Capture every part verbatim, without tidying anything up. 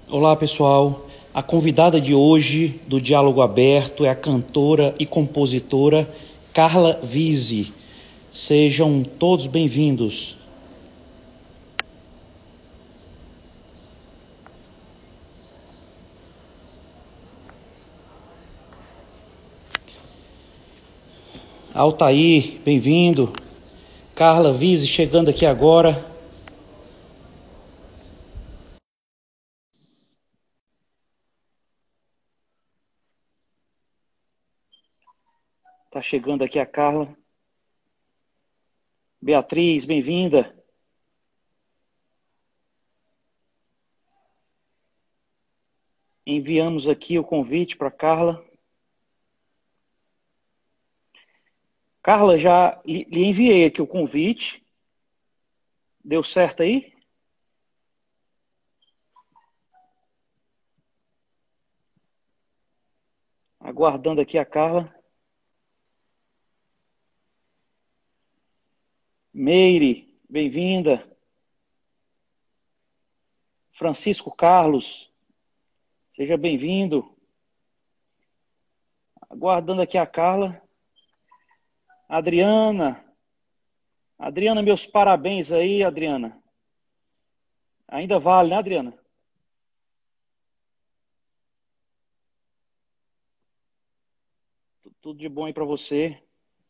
Olá, pessoal. A convidada de hoje do Diálogo Aberto é a cantora e compositora Carla Vise. Sejam todos bem-vindos. Altair, bem-vindo. Carla Vise chegando aqui agora. Tá chegando aqui a Carla. Beatriz, bem-vinda. Enviamos aqui o convite para Carla. Carla, já lhe lhe enviei aqui o convite. Deu certo aí? Aguardando aqui a Carla. Meire, bem-vinda. Francisco Carlos, seja bem-vindo. Aguardando aqui a Carla. Adriana. Adriana, meus parabéns aí, Adriana. Ainda vale, né, Adriana? Tudo de bom aí para você.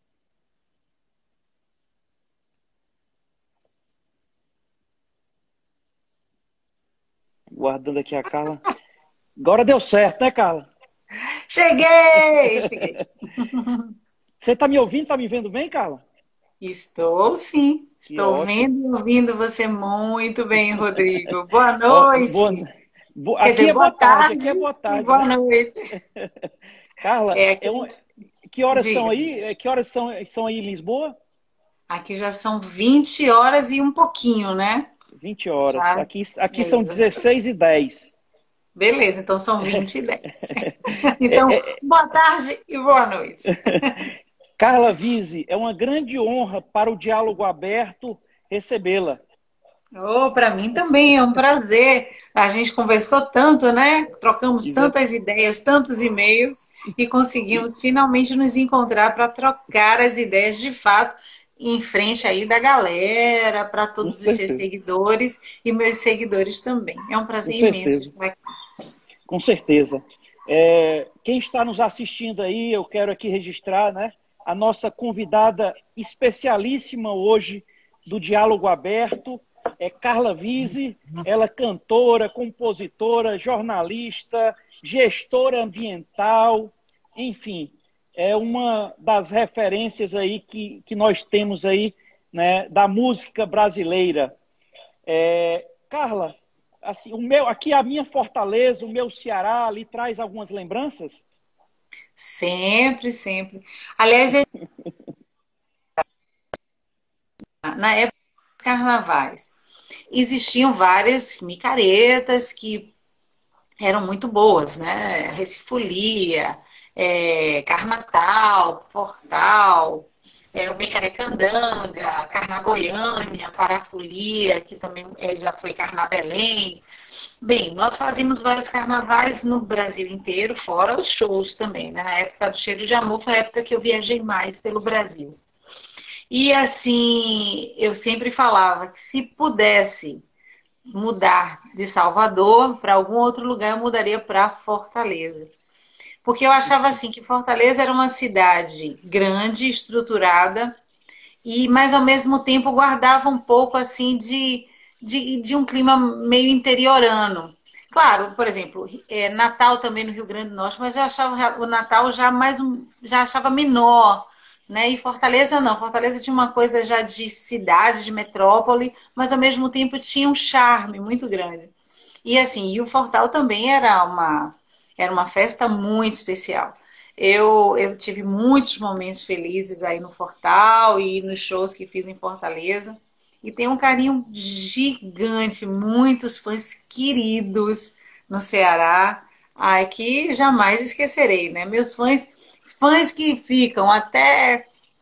Aguardando aqui a Carla. Agora deu certo, né, Carla? Cheguei! Cheguei. Você tá me ouvindo, tá me vendo bem, Carla? Estou sim. Que Estou ótimo. vendo e ouvindo você muito bem, Rodrigo. Boa Ó, boa, noite. bo- Quer aqui dizer, é boa boa tarde, aqui é tarde boa e tarde, boa né? noite. Carla, É, é aqui, um- que horas são diga. aí? É, Que horas são, são aí em Lisboa? Aqui já são vinte horas e um pouquinho, né? Vinte horas. Já, Aqui, aqui são exato. dezesseis e dez. Beleza, então são vinte e dez. Então, É, é, boa tarde e boa noite. Carla Vise, é uma grande honra para o Diálogo Aberto recebê-la. Oh, para mim também é um prazer. A gente conversou tanto, né? Trocamos Exa- tantas ideias, tantos e-mails e e- conseguimos finalmente nos encontrar para trocar as ideias de fato em frente aí da galera, para Com todos os seus certeza, seguidores e meus seguidores também. É um com prazer imenso certeza, estar aqui. com certeza. É, quem está nos assistindo aí, eu quero aqui registrar, né, a nossa convidada especialíssima hoje do Diálogo Aberto, é Carla Vise, ela é cantora, compositora, jornalista, gestora ambiental, enfim, é uma das referências aí que, que nós temos aí, né, da música brasileira. É, Carla, assim, o meu, aqui a minha Fortaleza, o meu Ceará, lhe traz algumas lembranças? Sempre, sempre. Aliás, na época dos carnavais, existiam várias micaretas que eram muito boas, né? Recifolia, é, Carnatal, Fortal, é, o Micarecandanga, Carnagoiânia, Parafolia, que também é, já foi Carnabelém. Bem, nós fazíamos vários carnavais no Brasil inteiro, fora os shows também, né? Na época do Cheiro de Amor foi a época que eu viajei mais pelo Brasil. E assim, eu sempre falava que se pudesse mudar de Salvador para algum outro lugar, eu mudaria para Fortaleza. Porque eu achava assim que Fortaleza era uma cidade grande, estruturada, e mas ao mesmo tempo guardava um pouco assim de, de, de um clima meio interiorano. Claro, por exemplo, é, Natal também no Rio Grande do Norte, mas eu achava o Natal já mais um, já achava menor, né? E Fortaleza não, Fortaleza tinha uma coisa já de cidade, de metrópole, mas ao mesmo tempo tinha um charme muito grande. E assim, e o Fortal também era uma era uma festa muito especial. Eu, eu tive muitos momentos felizes aí no Fortal e nos shows que fiz em Fortaleza. E tenho um carinho gigante, muitos fãs queridos no Ceará, ai, que jamais esquecerei, né? Meus fãs, fãs que ficam até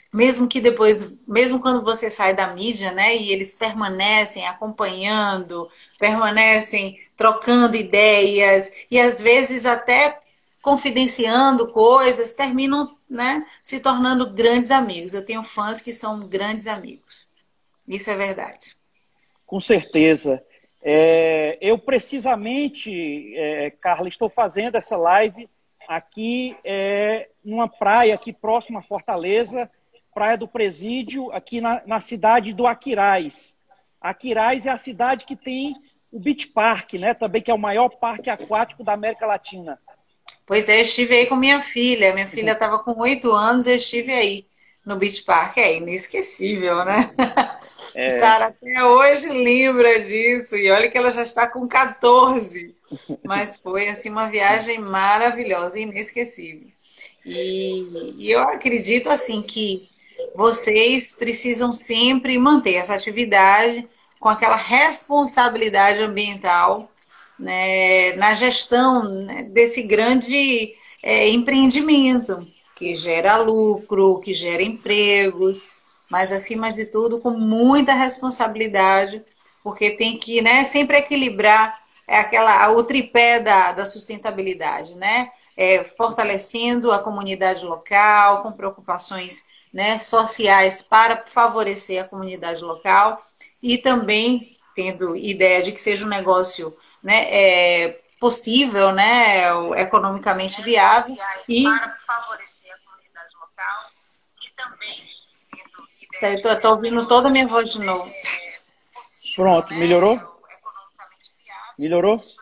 Mesmo que depois, mesmo quando você sai da mídia, né, e eles permanecem acompanhando, permanecem trocando ideias e às vezes até confidenciando coisas, terminam, né, se tornando grandes amigos. Eu tenho fãs que são grandes amigos. Isso é verdade. Com certeza. É, eu precisamente, é, Carla, estou fazendo essa live aqui é, numa praia aqui próxima a Fortaleza, Praia do Presídio, aqui na, na cidade do Aquiraz. Aquiraz é a cidade que tem o Beach Park, né? Também que é o maior parque aquático da América Latina. Pois é, eu estive aí com minha filha. Minha filha estava com oito anos, eu estive aí no Beach Park. É inesquecível, né? É, Sara até hoje lembra disso. E olha que ela já está com quatorze. Mas foi assim uma viagem maravilhosa, inesquecível. E, e eu acredito assim que vocês precisam sempre manter essa atividade com aquela responsabilidade ambiental, né, na gestão, né, desse grande é, empreendimento que gera lucro, que gera empregos, mas acima de tudo com muita responsabilidade, porque tem que, né, sempre equilibrar é aquela, o tripé da, da sustentabilidade, né? É, fortalecendo a comunidade local, com preocupações, né, sociais para favorecer a comunidade local e também tendo ideia de que seja um negócio, né, é, possível, né, economicamente viável e para favorecer a comunidade local e também tendo ideia de que seja um negócio, ouvindo toda a minha voz de novo. pronto, melhorou? Melhorou?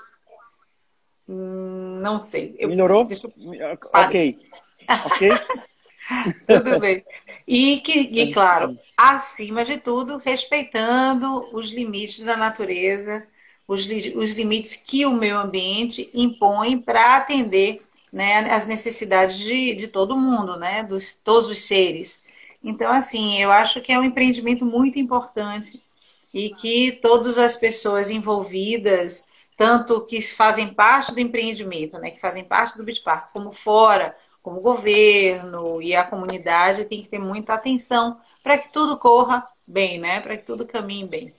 Hum, não sei. Eu, Melhorou? deixa eu... Ok. Ok? Tudo bem. E, que, e, claro, acima de tudo, respeitando os limites da natureza, os, os limites que o meio ambiente impõe para atender, né, as necessidades de, de todo mundo, né, dos todos os seres. Então, assim, eu acho que é um empreendimento muito importante e que todas as pessoas envolvidas, tanto que fazem parte do empreendimento, né, que fazem parte do Beach Park, como fora, como o governo e a comunidade, tem que ter muita atenção para que tudo corra bem, né, para que tudo caminhe bem.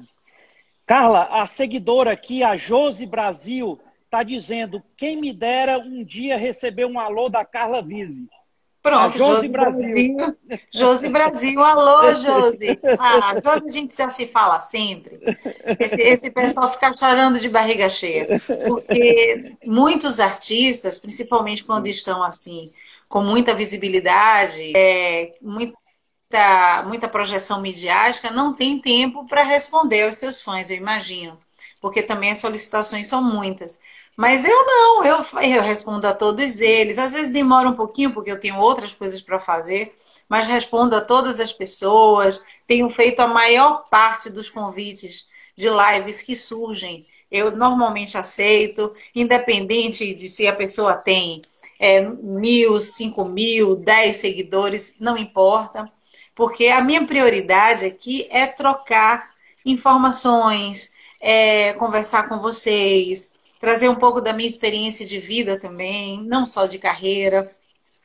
Carla, a seguidora aqui, a Josi Brasil, está dizendo: quem me dera um dia receber um alô da Carla Vise. A Pronto, Josi Josi Brasil. Brasil. Josi Brasil, alô, Josi. Ah, Josi, a gente já se fala sempre. Esse, esse pessoal fica chorando de barriga cheia. Porque muitos artistas, principalmente quando estão assim, com muita visibilidade, é, muita, muita projeção midiática, não tem tempo para responder aos seus fãs, eu imagino. Porque também as solicitações são muitas. Mas eu não, eu, eu respondo a todos eles. Às vezes demora um pouquinho, porque eu tenho outras coisas para fazer, mas respondo a todas as pessoas. Tenho feito a maior parte dos convites de lives que surgem. Eu normalmente aceito, independente de se a pessoa tem é, mil, cinco mil, dez seguidores, não importa, porque a minha prioridade aqui é trocar informações, é, conversar com vocês, trazer um pouco da minha experiência de vida também, não só de carreira,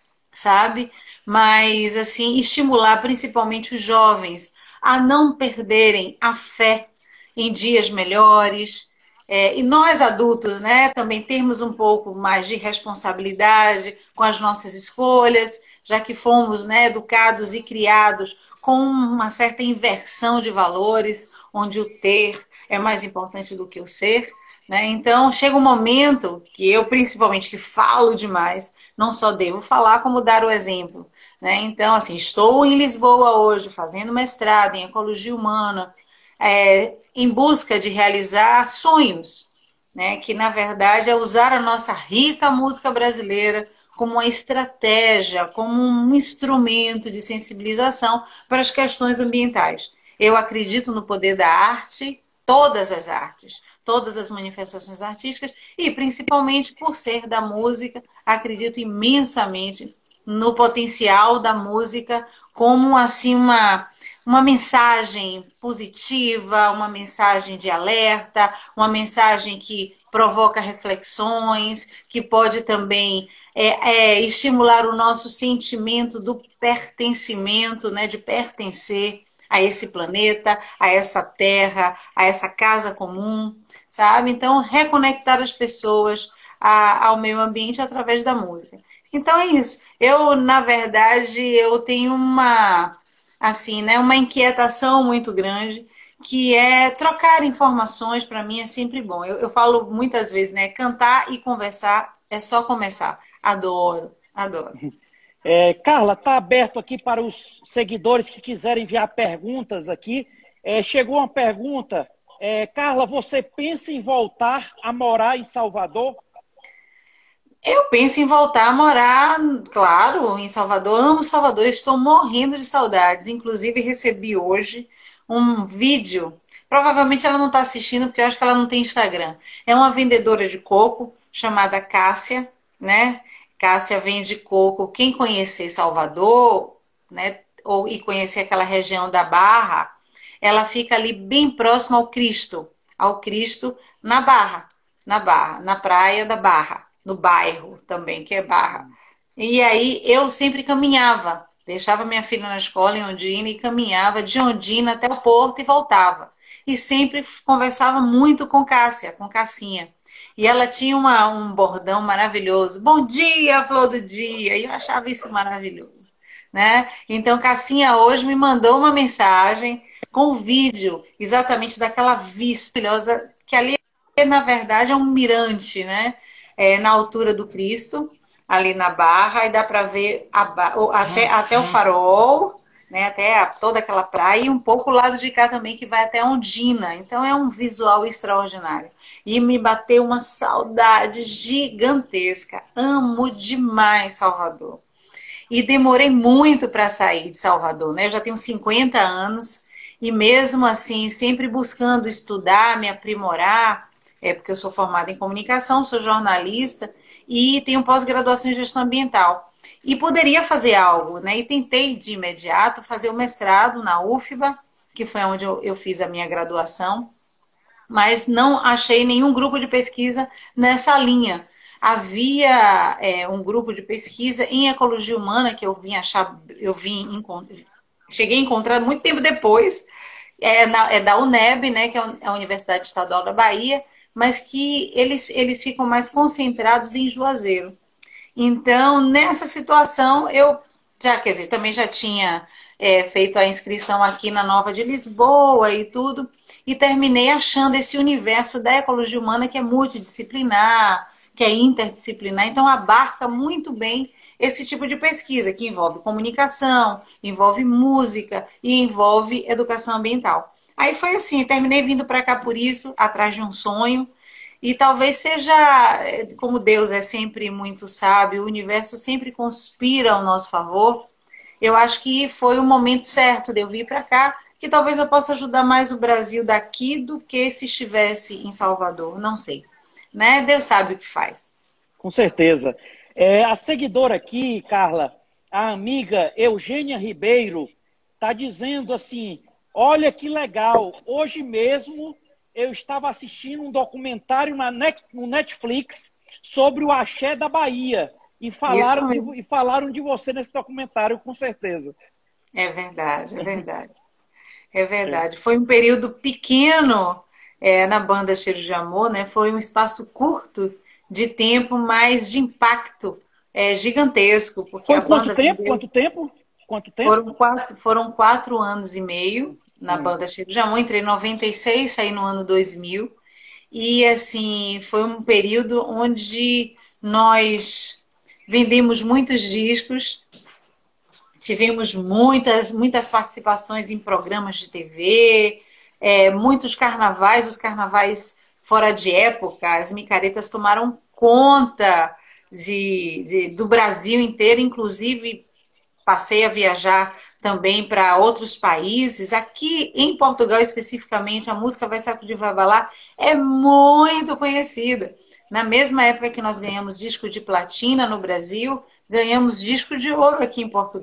sabe? Mas, assim, estimular principalmente os jovens a não perderem a fé em dias melhores. É, e nós adultos, né, também termos um pouco mais de responsabilidade com as nossas escolhas, já que fomos, né, educados e criados com uma certa inversão de valores, onde o ter é mais importante do que o ser. Né? Então, chega um momento que eu, principalmente, que falo demais, não só devo falar, como dar o exemplo. Né? Então, assim, estou em Lisboa hoje, fazendo mestrado em Ecologia Humana, é, em busca de realizar sonhos, né? Que, na verdade, é usar a nossa rica música brasileira como uma estratégia, como um instrumento de sensibilização para as questões ambientais. Eu acredito no poder da arte, todas as artes, todas as manifestações artísticas e, principalmente, por ser da música, acredito imensamente no potencial da música como, assim, uma, uma mensagem positiva, uma mensagem de alerta, uma mensagem que provoca reflexões, que pode também é, é, estimular o nosso sentimento do pertencimento, né, de pertencer a esse planeta, a essa terra, a essa casa comum, sabe? Então, reconectar as pessoas a, ao meio ambiente através da música. Então é isso. Eu, na verdade, eu tenho uma, assim, né, uma inquietação muito grande, que é trocar informações. Para mim é sempre bom. Eu, eu falo muitas vezes, né, cantar e conversar é só começar. Adoro, adoro. É, Carla, está aberto aqui para os seguidores que quiserem enviar perguntas aqui. É, chegou uma pergunta. É, Carla, você pensa em voltar a morar em Salvador? Eu penso em voltar a morar, claro, em Salvador. Amo Salvador, estou morrendo de saudades. Inclusive, recebi hoje um vídeo. Provavelmente ela não está assistindo, porque eu acho que ela não tem Instagram. É uma vendedora de coco chamada Cássia, né? Cássia vende coco. Quem conhecer Salvador, né? Ou e conhecer aquela região da Barra, ela fica ali bem próxima ao Cristo, ao Cristo na Barra, na Barra, na praia da Barra, no bairro também, que é Barra. E aí eu sempre caminhava, deixava minha filha na escola em Ondina e caminhava de Ondina até o porto e voltava. E sempre conversava muito com Cássia, com Cassinha. E ela tinha uma, um bordão maravilhoso. Bom dia, flor do dia. E eu achava isso maravilhoso, né? Então, Cassinha hoje me mandou uma mensagem com um vídeo exatamente daquela vista maravilhosa, que ali, na verdade, é um mirante, né? É, na altura do Cristo, ali na Barra, e dá para ver a, até, até o farol, né? Até a, toda aquela praia, e um pouco o lado de cá também, que vai até Ondina. Então é um visual extraordinário. E me bateu uma saudade gigantesca. Amo demais Salvador. E demorei muito para sair de Salvador, né? Eu já tenho cinquenta anos, e mesmo assim, sempre buscando estudar, me aprimorar, é porque eu sou formada em comunicação, sou jornalista e tenho pós-graduação em gestão ambiental. E poderia fazer algo, né? E tentei de imediato fazer o mestrado na U F B A, que foi onde eu, eu fiz a minha graduação, mas não achei nenhum grupo de pesquisa nessa linha. Havia é, um grupo de pesquisa em ecologia humana que eu vim achar, eu vim cheguei a encontrar muito tempo depois, é, na, é da UNEB, né, que é a Universidade Estadual da Bahia, mas que eles, eles ficam mais concentrados em Juazeiro. Então, nessa situação, eu já, quer dizer, também já tinha é, feito a inscrição aqui na Nova de Lisboa e tudo, e terminei achando esse universo da ecologia humana que é multidisciplinar, que é interdisciplinar, então abarca muito bem esse tipo de pesquisa, que envolve comunicação, envolve música e envolve educação ambiental. Aí foi assim, terminei vindo para cá por isso, atrás de um sonho, e talvez seja, como Deus é sempre muito sábio, o universo sempre conspira ao nosso favor. Eu acho que foi o momento certo de eu vir para cá, que talvez eu possa ajudar mais o Brasil daqui do que se estivesse em Salvador, não sei. Né? Deus sabe o que faz. Com certeza. É, a seguidora aqui, Carla, a amiga Eugênia Ribeiro, está dizendo assim, olha que legal, hoje mesmo eu estava assistindo um documentário na Net, no Netflix sobre o axé da Bahia. E falaram, de, e falaram de você nesse documentário, com certeza. É verdade, é verdade. É verdade. Foi um período pequeno é, na banda Cheiro de Amor, né? Foi um espaço curto de tempo, mas de impacto é, gigantesco. Porque Foi a quanto banda tempo? vendeu... Quanto tempo? Quanto tempo? Foram quatro, foram quatro anos e meio na hum. banda Cheiro de Amor. Entrei em noventa e seis, saí no ano dois mil. E, assim, foi um período onde nós vendemos muitos discos, tivemos muitas, muitas participações em programas de T V, é, muitos carnavais, os carnavais fora de época, as micaretas tomaram conta de, de, do Brasil inteiro, inclusive passei a viajar também para outros países. Aqui em Portugal, especificamente, a música Vai Sacudir, Vai Abalar é muito conhecida. Na mesma época que nós ganhamos disco de platina no Brasil, ganhamos disco de ouro aqui em Portugal.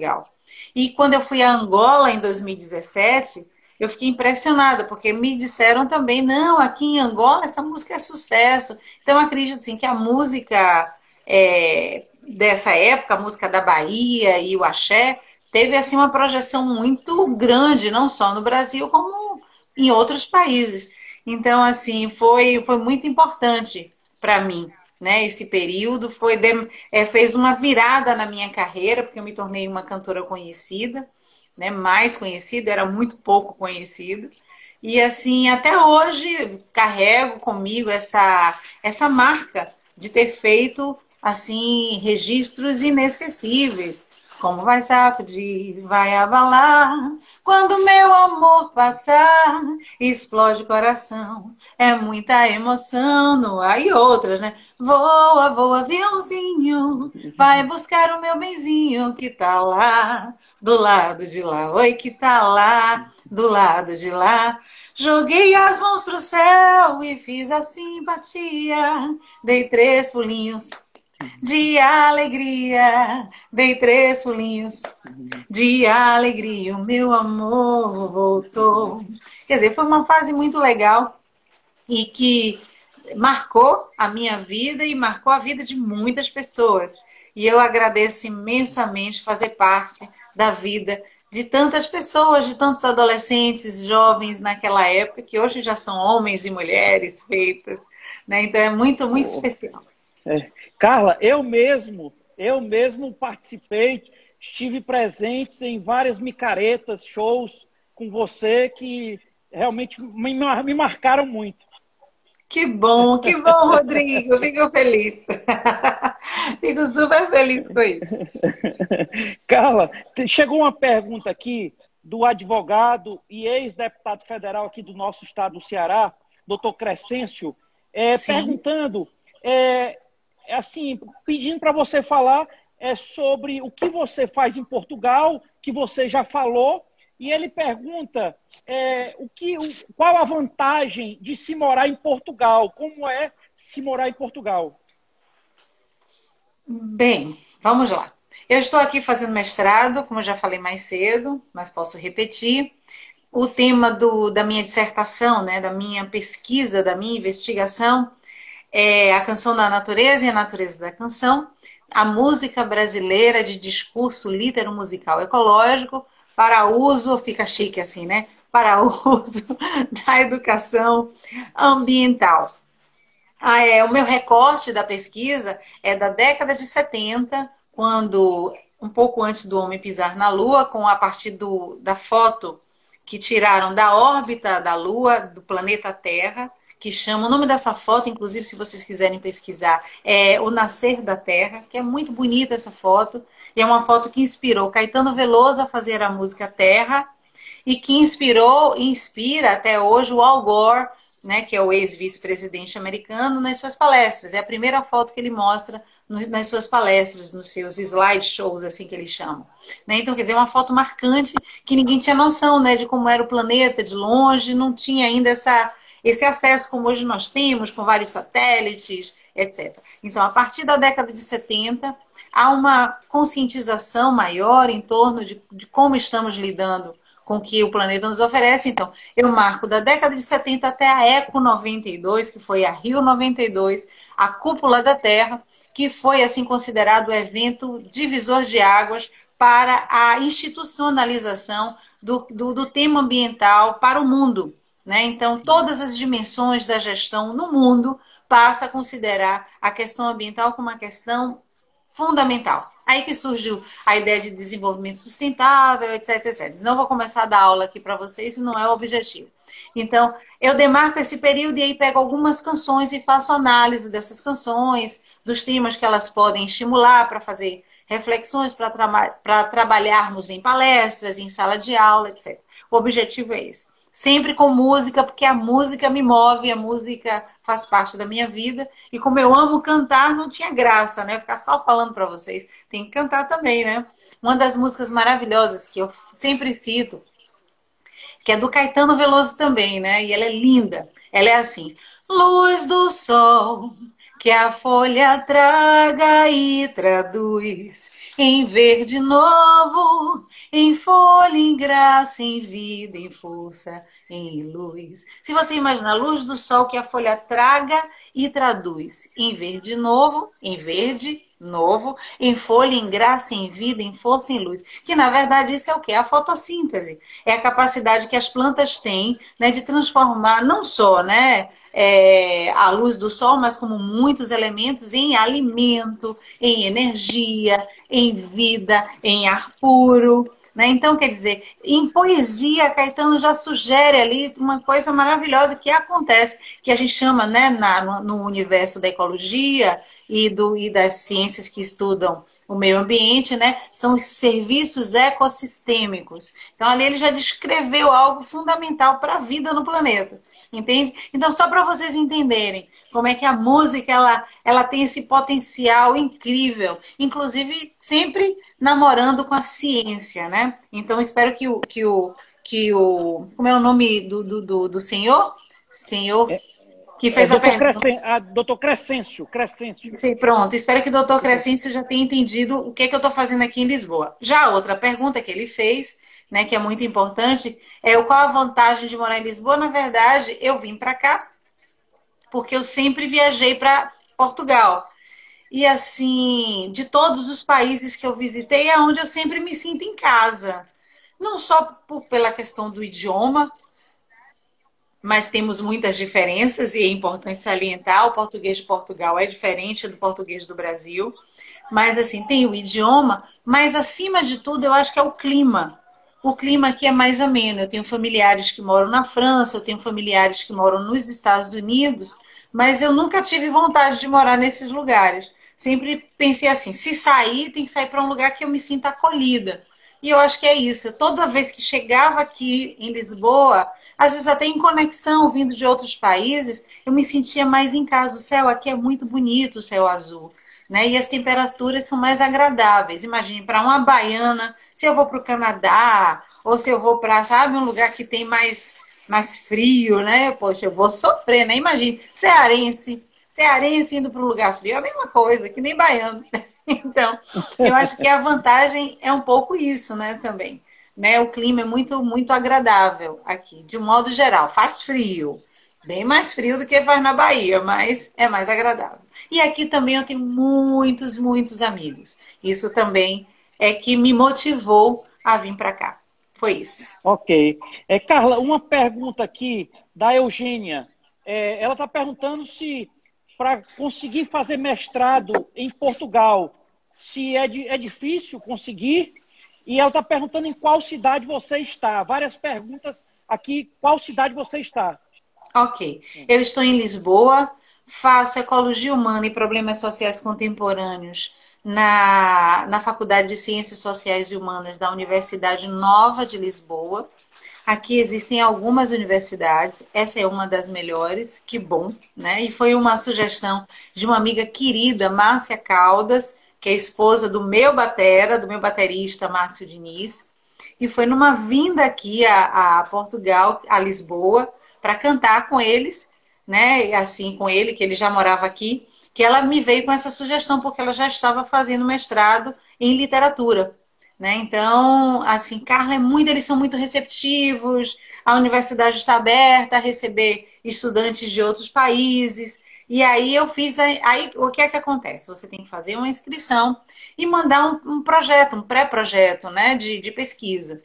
E quando eu fui a Angola em dois mil e dezessete, eu fiquei impressionada, porque me disseram também, não, aqui em Angola essa música é sucesso. Então, eu acredito assim, que a música é, dessa época, a música da Bahia e o axé, teve assim, uma projeção muito grande, não só no Brasil, como em outros países. Então, assim, foi, foi muito importante para mim, né? Esse período foi de, é, fez uma virada na minha carreira, porque eu me tornei uma cantora conhecida, né, mais conhecida, era muito pouco conhecida. E assim, até hoje carrego comigo essa, essa marca de ter feito assim registros inesquecíveis. Como vai sacudir, vai abalar, quando meu amor passar, explode o coração, é muita emoção no ar. E outras, né? Voa, voa, aviãozinho, vai buscar o meu benzinho que tá lá, do lado de lá. Oi, que tá lá, do lado de lá. Joguei as mãos pro céu e fiz a simpatia, dei três pulinhos de alegria, dei três pulinhos de alegria, o meu amor voltou. Quer dizer, foi uma fase muito legal e que marcou a minha vida e marcou a vida de muitas pessoas. E eu agradeço imensamente fazer parte da vida de tantas pessoas, de tantos adolescentes, jovens naquela época, que hoje já são homens e mulheres feitas, né? Então é muito, muito Oh, especial. é. Carla, eu mesmo, eu mesmo participei, estive presente em várias micaretas, shows com você que realmente me, me marcaram muito. Que bom, que bom, Rodrigo. Fico feliz. Fico super feliz com isso. Carla, chegou uma pergunta aqui do advogado e ex-deputado federal aqui do nosso estado do Ceará, doutor Crescêncio, é, perguntando, é, assim, pedindo para você falar é, sobre o que você faz em Portugal, que você já falou, e ele pergunta é, o que, o, qual a vantagem de se morar em Portugal, como é se morar em Portugal? Bem, vamos lá. Eu estou aqui fazendo mestrado, como eu já falei mais cedo, mas posso repetir. O tema do, da minha dissertação, né, da minha pesquisa, da minha investigação, é a canção da natureza e a natureza da canção, a música brasileira de discurso litero-musical ecológico para uso, fica chique assim, né? Para uso da educação ambiental. Ah, é, o meu recorte da pesquisa é da década de setenta, quando, um pouco antes do homem pisar na Lua, com a partir do, da foto que tiraram da órbita da Lua, do planeta Terra, que chama, o nome dessa foto, inclusive, se vocês quiserem pesquisar, é O Nascer da Terra, que é muito bonita essa foto, e é uma foto que inspirou Caetano Veloso a fazer a música Terra, e que inspirou e inspira até hoje o Al Gore, né, que é o ex-vice-presidente americano, nas suas palestras. É a primeira foto que ele mostra nas suas palestras, nos seus slideshows, assim que eles chamam. Né? Então, quer dizer, é uma foto marcante que ninguém tinha noção, né, de como era o planeta de longe, não tinha ainda essa, esse acesso como hoje nós temos, com vários satélites, etcétera. Então, a partir da década de setenta, há uma conscientização maior em torno de, de como estamos lidando com o que o planeta nos oferece. Então, eu marco da década de setenta até a Eco noventa e dois, que foi a Rio noventa e dois, a Cúpula da Terra, que foi assim considerado o evento divisor de águas para a institucionalização do, do, do tema ambiental para o mundo. Né? Então, todas as dimensões da gestão no mundo passam a considerar a questão ambiental como uma questão fundamental. Aí que surgiu a ideia de desenvolvimento sustentável, etc, etcétera. Não vou começar a dar aula aqui para vocês, não é o objetivo. Então, eu demarco esse período e aí pego algumas canções e faço análise dessas canções, dos temas que elas podem estimular para fazer reflexões, para tra trabalharmos em palestras, em sala de aula, etcétera. O objetivo é esse. Sempre com música, porque a música me move, a música faz parte da minha vida. E como eu amo cantar, não tinha graça, né? Ficar só falando para vocês. Tem que cantar também, né? Uma das músicas maravilhosas que eu sempre cito, que é do Caetano Veloso também, né? E ela é linda. Ela é assim: luz do sol que a folha traga e traduz em verde novo, em folha, em graça, em vida, em força, em luz. Se você imagina a luz do sol que a folha traga e traduz em verde novo, em verde novo, em folha, em graça, em vida, em força, em luz. Que na verdade isso é o quê? A fotossíntese. É a capacidade que as plantas têm, né, de transformar não só, né, é, a luz do sol, mas como muitos elementos em alimento, em energia, em vida, em ar puro. Né? Então, quer dizer, em poesia, Caetano já sugere ali uma coisa maravilhosa que acontece, que a gente chama, né, na, no universo da ecologia e, do, e das ciências que estudam o meio ambiente, né, são os serviços ecossistêmicos. Então, ali ele já descreveu algo fundamental para a vida no planeta, entende? Então, só para vocês entenderem como é que a música ela, ela tem esse potencial incrível, inclusive sempre namorando com a ciência, né? Então, espero que o... Que o, que o como é o nome do, do, do, do senhor? Senhor que fez é, a pergunta. Crescen, a, doutor Crescêncio. Crescêncio. Sim, pronto. Espero que o doutor Crescêncio já tenha entendido o que, é que eu estou fazendo aqui em Lisboa. Já a outra pergunta que ele fez, né, que é muito importante, é qual a vantagem de morar em Lisboa? Na verdade, eu vim para cá porque eu sempre viajei para Portugal. E assim, de todos os países que eu visitei, é onde eu sempre me sinto em casa. Não só por, pela questão do idioma, mas temos muitas diferenças e é importante salientar. O português de Portugal é diferente do português do Brasil. Mas assim, tem o idioma, mas acima de tudo eu acho que é o clima. O clima aqui é mais ameno. Eu tenho familiares que moram na França, eu tenho familiares que moram nos Estados Unidos, mas eu nunca tive vontade de morar nesses lugares. Sempre pensei assim, se sair, tem que sair para um lugar que eu me sinta acolhida. E eu acho que é isso. Toda vez que chegava aqui em Lisboa, às vezes até em conexão, vindo de outros países, eu me sentia mais em casa. O céu aqui é muito bonito, o céu azul. Né? E as temperaturas são mais agradáveis. Imagine, para uma baiana, se eu vou para o Canadá, ou se eu vou para, sabe, um lugar que tem mais, mais frio, né? Poxa, eu vou sofrer, né? Imagine, cearense, cearense indo para um lugar frio, é a mesma coisa, que nem baiano. Então, eu acho que a vantagem é um pouco isso, né, também. Né? O clima é muito, muito agradável aqui, de um modo geral. Faz frio, bem mais frio do que faz na Bahia, mas é mais agradável. E aqui também eu tenho muitos, muitos amigos. Isso também é que me motivou a vir para cá. Foi isso. Ok. É, Carla, uma pergunta aqui da Eugênia. É, ela está perguntando se, para conseguir fazer mestrado em Portugal, se é, de, é difícil conseguir. E ela está perguntando em qual cidade você está. Várias perguntas aqui. Qual cidade você está? Ok. Eu estou em Lisboa, faço Ecologia Humana e Problemas Sociais Contemporâneos na, na Faculdade de Ciências Sociais e Humanas da Universidade Nova de Lisboa. Aqui existem algumas universidades, essa é uma das melhores, que bom, né? E foi uma sugestão de uma amiga querida, Márcia Caldas, que é esposa do meu batera, do meu baterista Márcio Diniz, e foi numa vinda aqui a, a Portugal, a Lisboa, para cantar com eles, né? Assim, com ele, que ele já morava aqui, que ela me veio com essa sugestão, porque ela já estava fazendo mestrado em literatura. Né? Então, assim, Carla é muito, eles são muito receptivos, a universidade está aberta a receber estudantes de outros países, e aí eu fiz, aí o que é que acontece? Você tem que fazer uma inscrição e mandar um, um projeto, um pré-projeto, né, de, de pesquisa.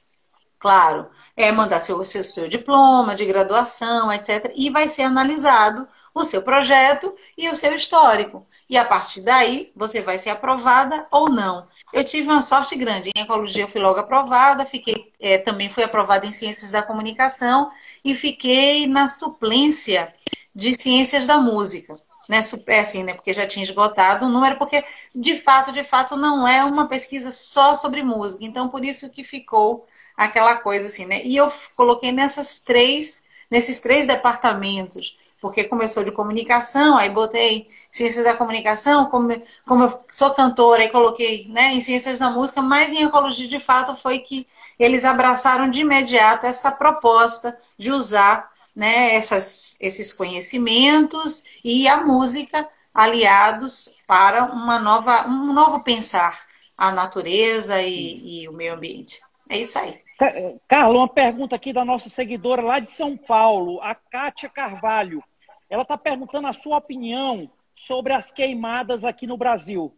Claro, é mandar seu, seu, seu diploma de graduação, etcétera. E vai ser analisado o seu projeto e o seu histórico. E a partir daí, você vai ser aprovada ou não. Eu tive uma sorte grande. Em ecologia eu fui logo aprovada, fiquei, é, também fui aprovada em ciências da comunicação e fiquei na suplência de ciências da música. Né, assim, né, porque já tinha esgotado o número, porque de fato, de fato, não é uma pesquisa só sobre música. Então, por isso que ficou aquela coisa assim, né? E eu coloquei nessas três, nesses três departamentos, porque começou de comunicação, aí botei ciências da comunicação, como, como eu sou cantora, aí coloquei, né, em ciências da música, mas em ecologia, de fato, foi que eles abraçaram de imediato essa proposta de usar, né, essas, esses conhecimentos e a música aliados para uma nova, um novo pensar a natureza e, e o meio ambiente. É isso aí. Carla, uma pergunta aqui da nossa seguidora lá de São Paulo, a Kátia Carvalho. Ela está perguntando a sua opinião sobre as queimadas aqui no Brasil.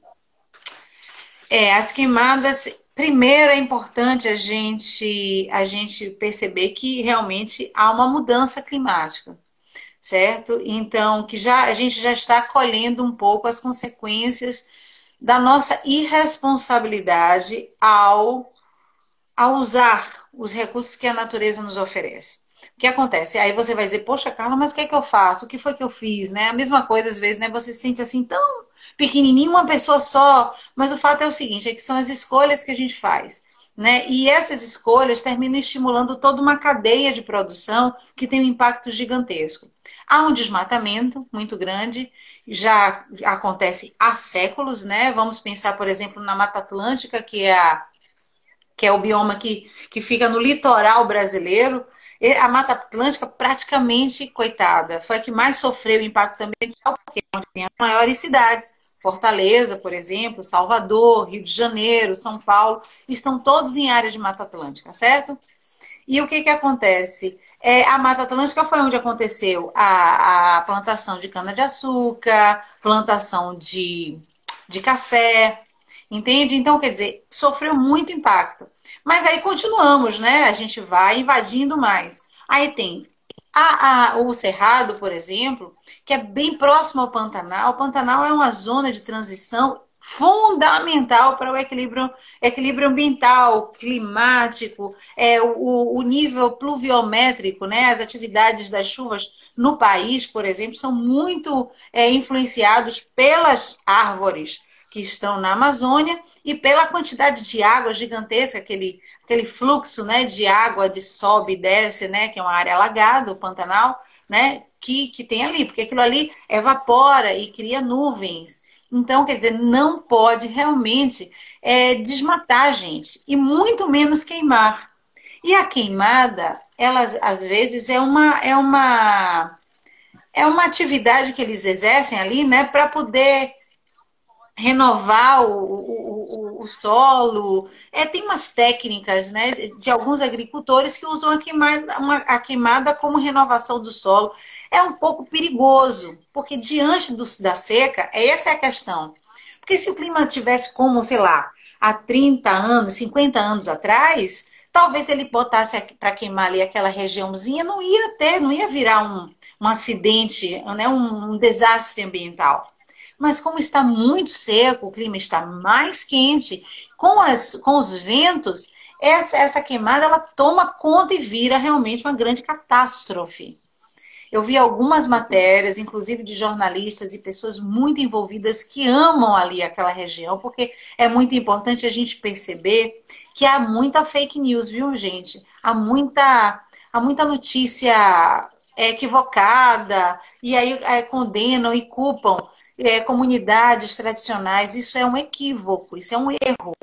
É, as queimadas, primeiro é importante a gente, a gente perceber que realmente há uma mudança climática, certo? Então, que já, a gente já está colhendo um pouco as consequências da nossa irresponsabilidade ao, ao usar os recursos que a natureza nos oferece. O que acontece? Aí você vai dizer, poxa, Carla, mas o que é que eu faço? O que foi que eu fiz? Né? A mesma coisa, às vezes, né? Você se sente assim tão pequenininho, uma pessoa só. Mas o fato é o seguinte, é que são as escolhas que a gente faz. Né? E essas escolhas terminam estimulando toda uma cadeia de produção que tem um impacto gigantesco. Há um desmatamento muito grande, já acontece há séculos, né? Vamos pensar, por exemplo, na Mata Atlântica, que é, a, que é o bioma que, que fica no litoral brasileiro. A Mata Atlântica, praticamente, coitada, foi a que mais sofreu o impacto ambiental, porque tem as maiores cidades. Fortaleza, por exemplo, Salvador, Rio de Janeiro, São Paulo, estão todos em área de Mata Atlântica, certo? E o que que acontece? É, a Mata Atlântica foi onde aconteceu a, a plantação de cana-de-açúcar, plantação de, de café, entende? Então, quer dizer, sofreu muito impacto. Mas aí continuamos, né? A gente vai invadindo mais. Aí tem a, a, o Cerrado, por exemplo, que é bem próximo ao Pantanal. O Pantanal é uma zona de transição fundamental para o equilíbrio, equilíbrio ambiental, climático, é, o, o nível pluviométrico, né? As atividades das chuvas no país, por exemplo, são muito é, influenciados pelas árvores que estão na Amazônia e pela quantidade de água gigantesca, aquele, aquele fluxo, né, de água de sobe e desce, né, que é uma área alagada, o Pantanal, né, que, que tem ali, porque aquilo ali evapora e cria nuvens. Então, quer dizer, não pode realmente é, desmatar, gente, e muito menos queimar. E a queimada, ela às vezes é uma, é uma, é uma atividade que eles exercem ali, né, para poder renovar o, o, o, o solo. É, tem umas técnicas, né, de alguns agricultores que usam a queimada, uma, a queimada como renovação do solo. É um pouco perigoso, porque diante do, da seca, essa é a questão. Porque se o clima tivesse como, sei lá, há trinta anos, cinquenta anos atrás, talvez ele botasse para queimar ali aquela regiãozinha, não ia ter, não ia virar um, um acidente, né, um, um desastre ambiental. Mas como está muito seco, o clima está mais quente, com, as, com os ventos, essa, essa queimada ela toma conta e vira realmente uma grande catástrofe. Eu vi algumas matérias, inclusive de jornalistas e pessoas muito envolvidas que amam ali aquela região, porque é muito importante a gente perceber que há muita fake news, viu, gente? Há muita, há muita notícia equivocada, e aí é, condenam e culpam É, comunidades tradicionais. Isso é um equívoco, isso é um erro.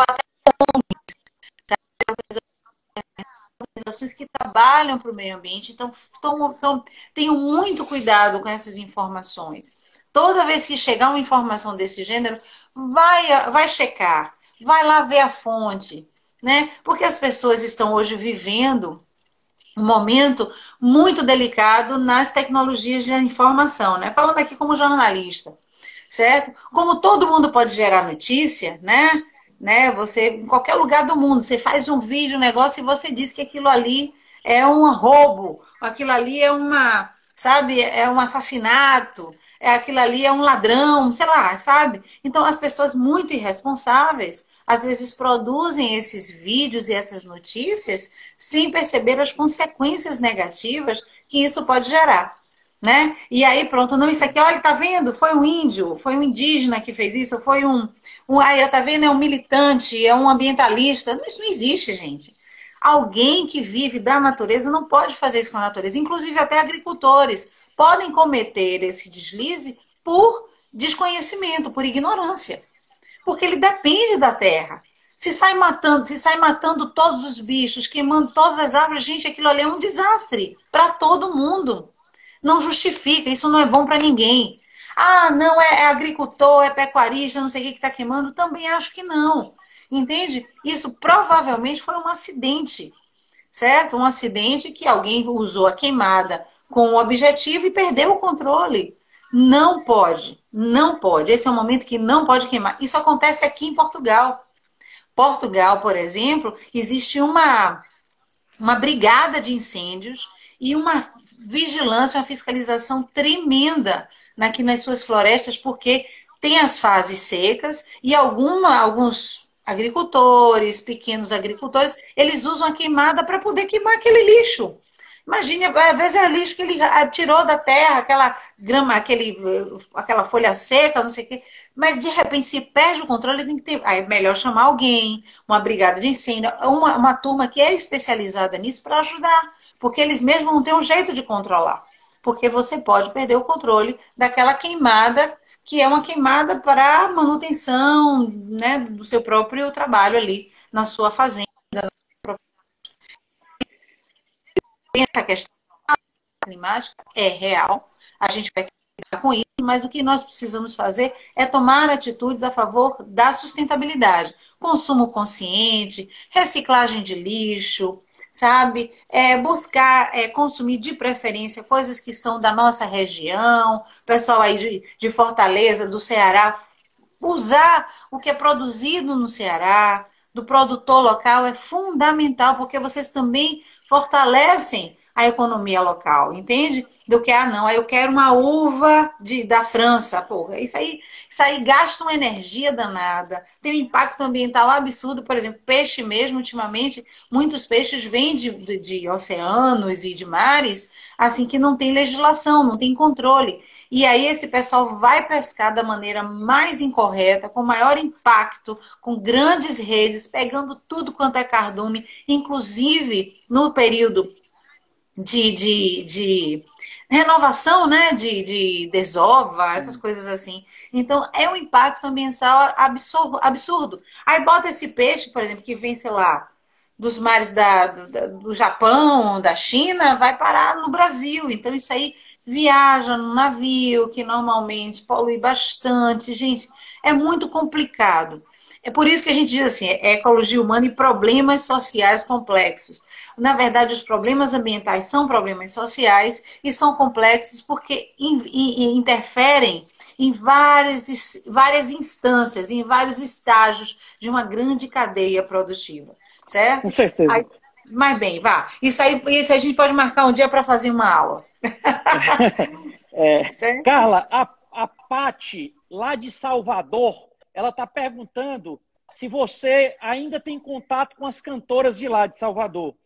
Organizações que trabalham para o meio ambiente, então tom, tom, tenham muito cuidado com essas informações. Toda vez que chegar uma informação desse gênero, vai, vai checar, vai lá ver a fonte, né? Porque as pessoas estão hoje vivendo um momento muito delicado nas tecnologias de informação, né? Falando aqui como jornalista, certo? Como todo mundo pode gerar notícia, né? né? Você, em qualquer lugar do mundo, você faz um vídeo, um negócio, e você diz que aquilo ali é um roubo, aquilo ali é uma, sabe, é um assassinato, é aquilo ali é um ladrão, sei lá, sabe? Então as pessoas muito irresponsáveis às vezes produzem esses vídeos e essas notícias sem perceber as consequências negativas que isso pode gerar, né? E aí pronto, não, isso aqui, olha, tá vendo? Foi um índio, foi um indígena que fez isso, foi um, um aí, tá vendo? É um militante, é um ambientalista. Isso não existe, gente. Alguém que vive da natureza não pode fazer isso com a natureza. Inclusive até agricultores podem cometer esse deslize por desconhecimento, por ignorância. Porque ele depende da terra. Se sai matando, se sai matando todos os bichos, queimando todas as árvores, gente, aquilo ali é um desastre para todo mundo. Não justifica, isso não é bom para ninguém. Ah, não, é, é agricultor, é pecuarista, não sei o que que está queimando. Também acho que não. Entende? Isso provavelmente foi um acidente, certo? Um acidente que alguém usou a queimada com o objetivo e perdeu o controle. Não pode, não pode. Esse é um momento que não pode queimar. Isso acontece aqui em Portugal. Portugal, por exemplo, existe uma, uma brigada de incêndios e uma vigilância, uma fiscalização tremenda aqui nas suas florestas, porque tem as fases secas e alguma, alguns agricultores, pequenos agricultores, eles usam a queimada para poder queimar aquele lixo. Imagine, às vezes é lixo que ele tirou da terra, aquela grama, aquele, aquela folha seca, não sei o quê. Mas de repente, se perde o controle, tem que ter. Aí é melhor chamar alguém, uma brigada de incêndio, uma, uma turma que é especializada nisso para ajudar. Porque eles mesmos não têm um jeito de controlar. Porque você pode perder o controle daquela queimada, que é uma queimada para manutenção, né, do seu próprio trabalho ali na sua fazenda. Essa questão climática é real, a gente vai lidar com isso, mas o que nós precisamos fazer é tomar atitudes a favor da sustentabilidade. Consumo consciente, reciclagem de lixo, sabe? É, buscar é, consumir de preferência coisas que são da nossa região, pessoal aí de, de Fortaleza, do Ceará, usar o que é produzido no Ceará, do produtor local, é fundamental, porque vocês também fortalecem a economia local, entende? Do que, ah, não, eu quero uma uva de, da França, porra, isso aí, isso aí gasta uma energia danada, tem um impacto ambiental absurdo, por exemplo, peixe mesmo, ultimamente, muitos peixes vêm de, de, de oceanos e de mares, assim, que não tem legislação, não tem controle. E aí esse pessoal vai pescar da maneira mais incorreta, com maior impacto, com grandes redes, pegando tudo quanto é cardume, inclusive no período de, de, de renovação, né? De, de desova, essas coisas assim. Então, é um impacto ambiental absurdo, absurdo. Aí bota esse peixe, por exemplo, que vem, sei lá, dos mares da, do, do Japão, da China, vai parar no Brasil. Então, isso aí viaja no navio, que normalmente polui bastante. Gente, é muito complicado. É por isso que a gente diz assim, é ecologia humana e problemas sociais complexos. Na verdade, os problemas ambientais são problemas sociais e são complexos porque interferem em várias, várias instâncias, em vários estágios de uma grande cadeia produtiva, certo? Com certeza. Aí, mas bem, vá. Isso aí, isso aí a gente pode marcar um dia para fazer uma aula. É, Carla, a, a Pati, lá de Salvador, ela está perguntando se você ainda tem contato com as cantoras de lá de Salvador.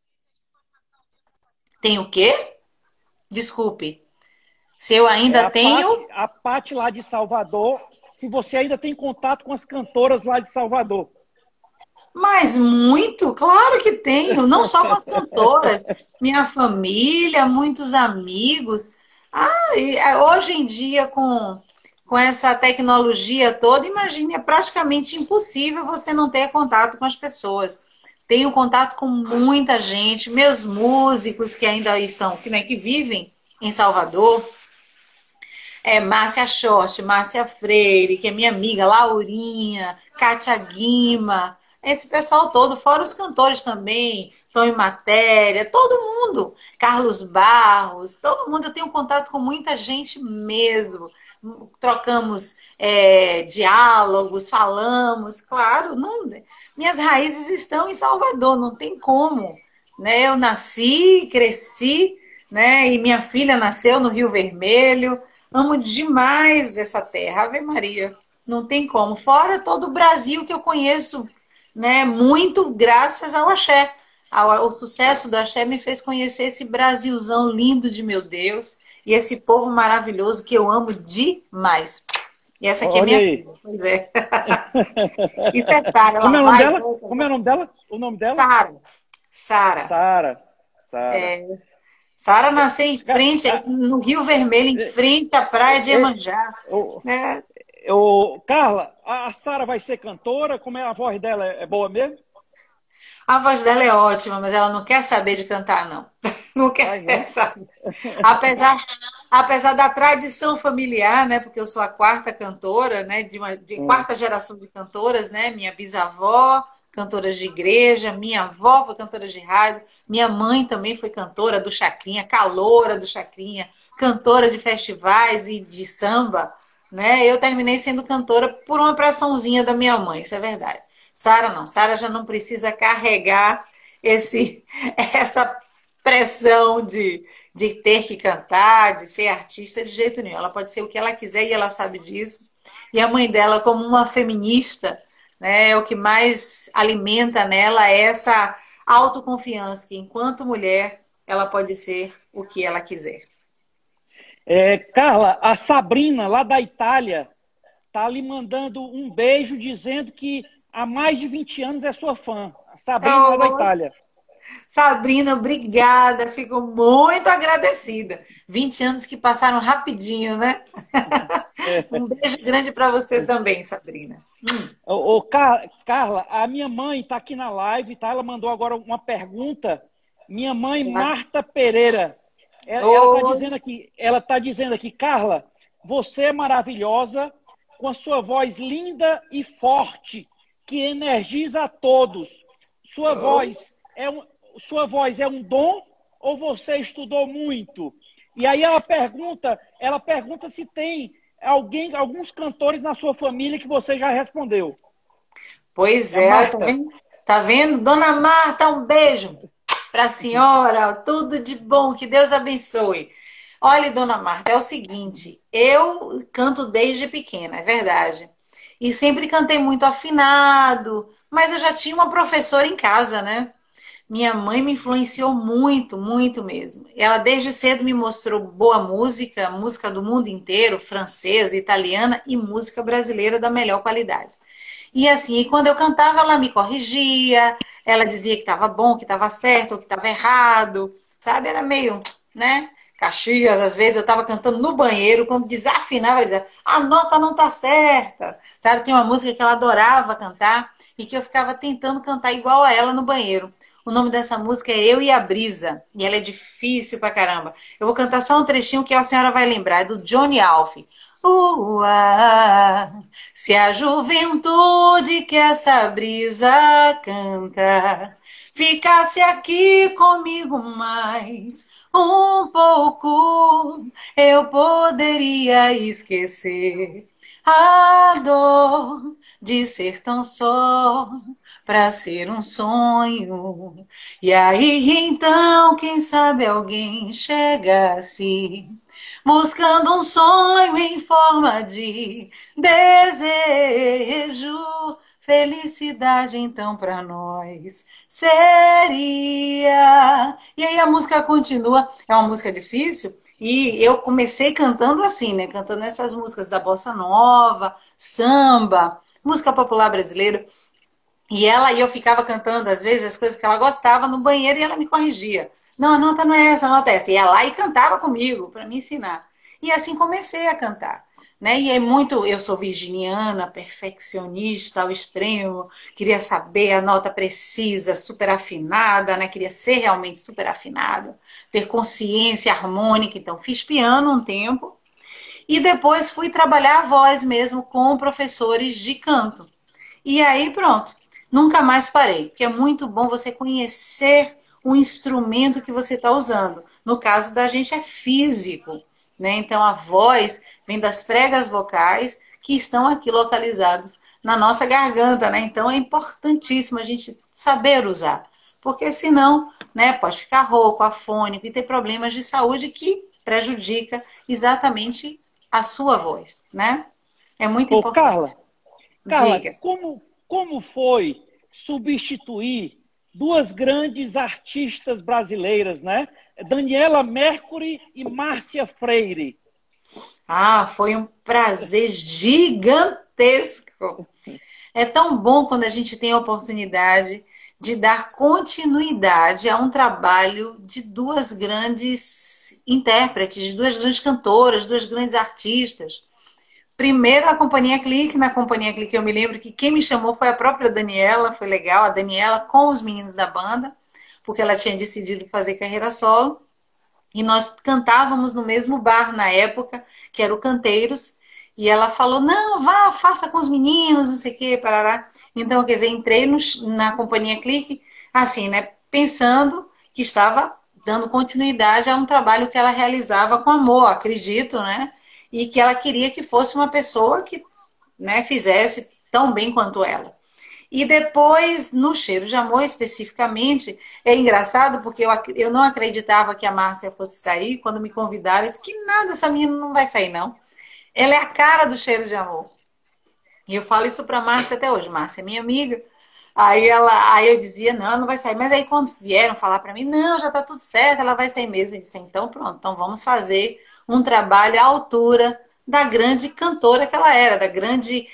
Tem o quê? Desculpe. Se eu ainda é, a tenho... Pati, a Pati lá de Salvador, se você ainda tem contato com as cantoras lá de Salvador. Mas muito, claro que tenho. Não só com as cantoras, minha família, muitos amigos. Ah, e hoje em dia, com, com essa tecnologia toda, imagine, é praticamente impossível você não ter contato com as pessoas. Tenho contato com muita gente, meus músicos que ainda estão, que, né, que vivem em Salvador. É, Márcia Short, Márcia Freire, que é minha amiga, Laurinha, Kátia Guima, esse pessoal todo, fora os cantores também, Tonho Matéria, todo mundo, Carlos Barros, todo mundo, eu tenho contato com muita gente mesmo, trocamos é, diálogos, falamos, claro, não, minhas raízes estão em Salvador, não tem como, né? Eu nasci, cresci, né? E minha filha nasceu no Rio Vermelho. Amo demais essa terra, Ave Maria. Não tem como. Fora todo o Brasil que eu conheço, né, muito graças ao axé. Ao, o sucesso do axé me fez conhecer esse Brasilzão lindo de meu Deus e esse povo maravilhoso que eu amo demais. E essa aqui Olha é minha aí. filha. Pois é. Isso é Sara. Como é o nome vai, dela? volta. Como é o nome dela? O nome dela? Sara. Sara. Sara. Sara. É. Sara nasceu em frente, no Rio Vermelho, em frente à praia de Iemanjá. Eu, né? eu, Carla, a Sara vai ser cantora? Como é a voz dela? É boa mesmo? A voz dela é ótima, mas ela não quer saber de cantar, não. Não Ai, quer não? saber. Apesar, apesar da tradição familiar, né? Porque eu sou a quarta cantora, né? De, uma, de Hum. quarta geração de cantoras, né? Minha bisavó, cantoras de igreja, minha avó foi cantora de rádio, minha mãe também foi cantora do Chacrinha, caloura do Chacrinha, cantora de festivais e de samba, né? Eu terminei sendo cantora por uma pressãozinha da minha mãe, isso é verdade. Sara não, Sara já não precisa carregar esse, essa pressão de, de ter que cantar, de ser artista de jeito nenhum. Ela pode ser o que ela quiser e ela sabe disso. E a mãe dela, como uma feminista, né, o que mais alimenta nela é essa autoconfiança que, enquanto mulher, ela pode ser o que ela quiser. É, Carla, a Sabrina, lá da Itália, tá lhe mandando um beijo dizendo que há mais de vinte anos é sua fã. A Sabrina, lá da Oh, Itália. Sabrina, obrigada. Fico muito agradecida. vinte anos que passaram rapidinho, né? Um beijo grande para você também, Sabrina. Hum, Ô, ô, Car- Carla, a minha mãe está aqui na live, tá? Ela mandou agora uma pergunta. Minha mãe, Marta Pereira, é- ela está Oi. dizendo aqui, ela tá dizendo aqui, Carla, você é maravilhosa, com a sua voz linda e forte, que energiza a todos. Sua voz é um, sua voz é um dom ou você estudou muito? E aí ela pergunta, ela pergunta se tem alguém, alguns cantores na sua família que você já respondeu. Pois É a é, tá Marta. vendo? Tá vendo? Dona Marta, um beijo para a senhora. Tudo de bom, que Deus abençoe. Olha, Dona Marta, é o seguinte, eu canto desde pequena, é verdade. E sempre cantei muito afinado, mas eu já tinha uma professora em casa, né? Minha mãe me influenciou muito, muito mesmo. Ela desde cedo me mostrou boa música, música do mundo inteiro, francesa, italiana e música brasileira da melhor qualidade. E assim, quando eu cantava, ela me corrigia, ela dizia que estava bom, que estava certo, ou que estava errado, sabe? Era meio, né? Caxias, às vezes eu estava cantando no banheiro, quando desafinava, ela dizia, a nota não tá certa, sabe? Tinha uma música que ela adorava cantar e que eu ficava tentando cantar igual a ela no banheiro. O nome dessa música é Eu e a Brisa, e ela é difícil pra caramba. Eu vou cantar só um trechinho que a senhora vai lembrar, é do Johnny Alf. Ua, se a juventude que essa brisa canta ficasse aqui comigo mais um pouco, eu poderia esquecer a dor de ser tão só para ser um sonho. E aí então, quem sabe alguém chegasse buscando um sonho em forma de desejo. Felicidade então para nós seria. E aí a música continua, é uma música difícil, e eu comecei cantando assim, né? Cantando essas músicas da bossa nova, samba, música popular brasileira. E ela e eu ficava cantando, às vezes, as coisas que ela gostava no banheiro e ela me corrigia. Não, a nota não é essa, a nota é essa. E ia lá e cantava comigo para me ensinar. E assim comecei a cantar. Né? E é muito, eu sou virginiana, perfeccionista ao extremo, queria saber a nota precisa, super afinada, né? Queria ser realmente super afinada, ter consciência harmônica. Então, fiz piano um tempo e depois fui trabalhar a voz mesmo com professores de canto. E aí pronto, nunca mais parei, porque é muito bom você conhecer o instrumento que você está usando. No caso da gente é físico, né? Então a voz vem das pregas vocais que estão aqui localizadas na nossa garganta, né? Então é importantíssimo a gente saber usar, porque senão, né, pode ficar rouco, afônico e ter problemas de saúde que prejudica exatamente a sua voz, né? É muito Ô, importante. Carla, Carla, Diga. como, como foi substituir duas grandes artistas brasileiras, né? Daniela Mercury e Márcia Freire. Ah, foi um prazer gigantesco. É tão bom quando a gente tem a oportunidade de dar continuidade a um trabalho de duas grandes intérpretes, de duas grandes cantoras, duas grandes artistas. Primeiro a Companhia Clique, na Companhia Clique eu me lembro que quem me chamou foi a própria Daniela, foi legal, a Daniela com os meninos da banda, porque ela tinha decidido fazer carreira solo. E nós cantávamos no mesmo bar na época, que era o Canteiros, e ela falou, não, vá, faça com os meninos, não sei o quê, parará. Então, quer dizer, entrei no, na Companhia Clique, assim, né, pensando que estava dando continuidade a um trabalho que ela realizava com amor, acredito, né, e que ela queria que fosse uma pessoa que, né, fizesse tão bem quanto ela. E depois, no Cheiro de Amor, especificamente, é engraçado porque eu, eu não acreditava que a Márcia fosse sair. Quando me convidaram, eu disse que nada, essa menina não vai sair, não. Ela é a cara do Cheiro de Amor. E eu falo isso pra Márcia até hoje. Márcia é minha amiga. Aí, ela, aí eu dizia, não, ela não vai sair. Mas aí quando vieram falar pra mim, não, já tá tudo certo, ela vai sair mesmo. Eu disse, então pronto, então vamos fazer um trabalho à altura da grande cantora que ela era, da grande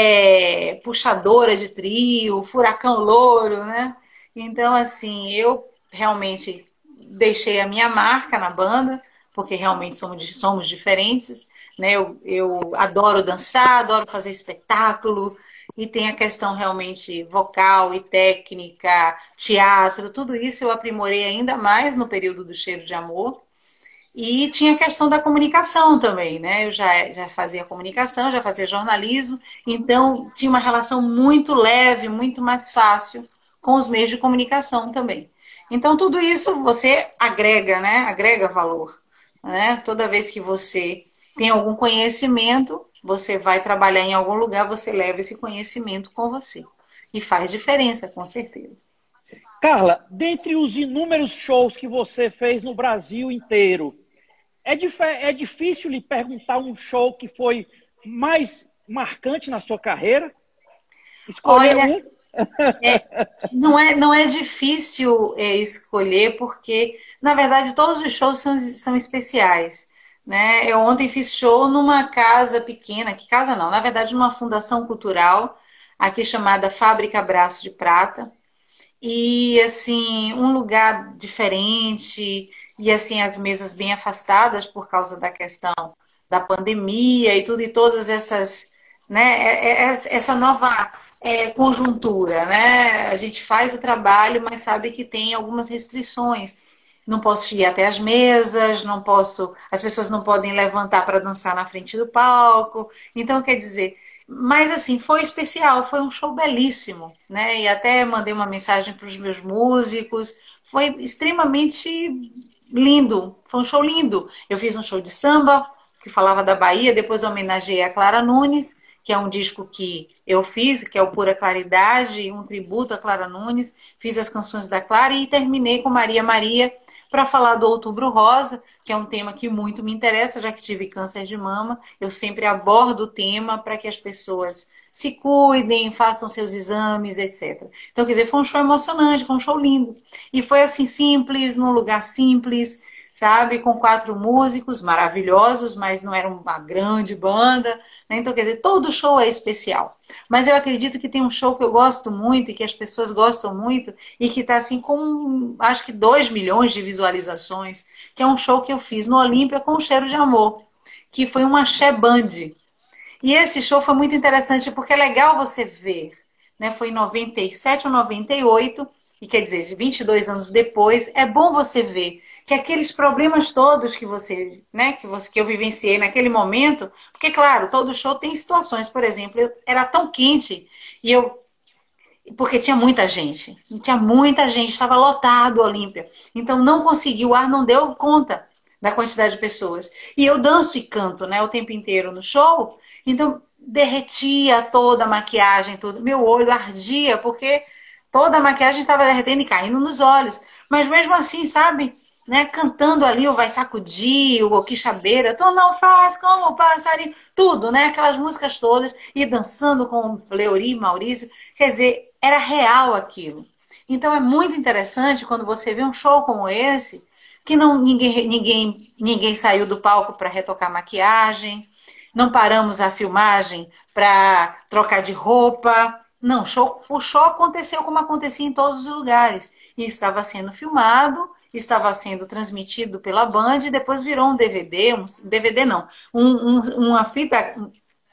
é, puxadora de trio, furacão louro, né? Então, assim, eu realmente deixei a minha marca na banda, porque realmente somos, somos diferentes, né? Eu, eu adoro dançar, adoro fazer espetáculo, e tem a questão realmente vocal e técnica, teatro, tudo isso eu aprimorei ainda mais no período do Cheiro de Amor. E tinha a questão da comunicação também, né? Eu já, já fazia comunicação, já fazia jornalismo, então tinha uma relação muito leve, muito mais fácil com os meios de comunicação também. Então tudo isso você agrega, né? Agrega valor, né? Toda vez que você tem algum conhecimento, você vai trabalhar em algum lugar, você leva esse conhecimento com você. E faz diferença, com certeza. Carla, dentre os inúmeros shows que você fez no Brasil inteiro, é, dif é difícil lhe perguntar um show que foi mais marcante na sua carreira? Escolher Olha, um? É, não é, não é difícil é, escolher, porque, na verdade, todos os shows são, são especiais. Né? Eu ontem fiz show numa casa pequena, que casa não, na verdade, numa fundação cultural, aqui chamada Fábrica Braço de Prata. E, assim, um lugar diferente, e, assim, as mesas bem afastadas por causa da questão da pandemia e tudo, e todas essas, né, é- é- é- essa nova é, conjuntura, né? A gente faz o trabalho, mas sabe que tem algumas restrições. Não posso ir até as mesas, não posso, as pessoas não podem levantar para dançar na frente do palco. Então, quer dizer, mas assim, foi especial, foi um show belíssimo, né? E até mandei uma mensagem para os meus músicos. Foi extremamente lindo, foi um show lindo. Eu fiz um show de samba que falava da Bahia, depois homenageei a Clara Nunes, que é um disco que eu fiz, que é o Pura Claridade, um tributo a Clara Nunes. Fiz as canções da Clara e terminei com Maria Maria para falar do Outubro Rosa, que é um tema que muito me interessa, já que tive câncer de mama. Eu sempre abordo o tema para que as pessoas se cuidem, façam seus exames, etcétera. Então, quer dizer, foi um show emocionante, foi um show lindo. E foi assim, simples, num lugar simples, sabe? Com quatro músicos maravilhosos, mas não era uma grande banda, né? Então, quer dizer, todo show é especial. Mas eu acredito que tem um show que eu gosto muito e que as pessoas gostam muito e que está assim com, acho que dois milhões de visualizações, que é um show que eu fiz no Olímpia com o Cheiro de Amor, que foi uma axé band. E esse show foi muito interessante porque é legal você ver, né? Foi em noventa e sete ou noventa e oito, e quer dizer, vinte e dois anos depois, é bom você ver que aqueles problemas todos que você, né, que você, que eu vivenciei naquele momento, porque claro, todo show tem situações, por exemplo, eu, era tão quente e eu porque tinha muita gente, tinha muita gente, estava lotado o Olímpia. Então não consegui, o ar não deu conta da quantidade de pessoas. E eu danço e canto, né, o tempo inteiro no show, então derretia toda a maquiagem, tudo. Meu olho ardia, porque toda a maquiagem estava derretendo e caindo nos olhos. Mas mesmo assim, sabe, né, cantando ali o Vai Sacudir, o Quixabeira, tu não faz como o passarinho, tudo, né, aquelas músicas todas, e dançando com Fleury, Maurício, quer dizer, era real aquilo. Então é muito interessante quando você vê um show como esse, que não, ninguém, ninguém, ninguém saiu do palco para retocar maquiagem, não paramos a filmagem para trocar de roupa. Não, show, o show aconteceu como acontecia em todos os lugares. E estava sendo filmado, estava sendo transmitido pela Band, e depois virou um D V D, um D V D não, um, um, uma fita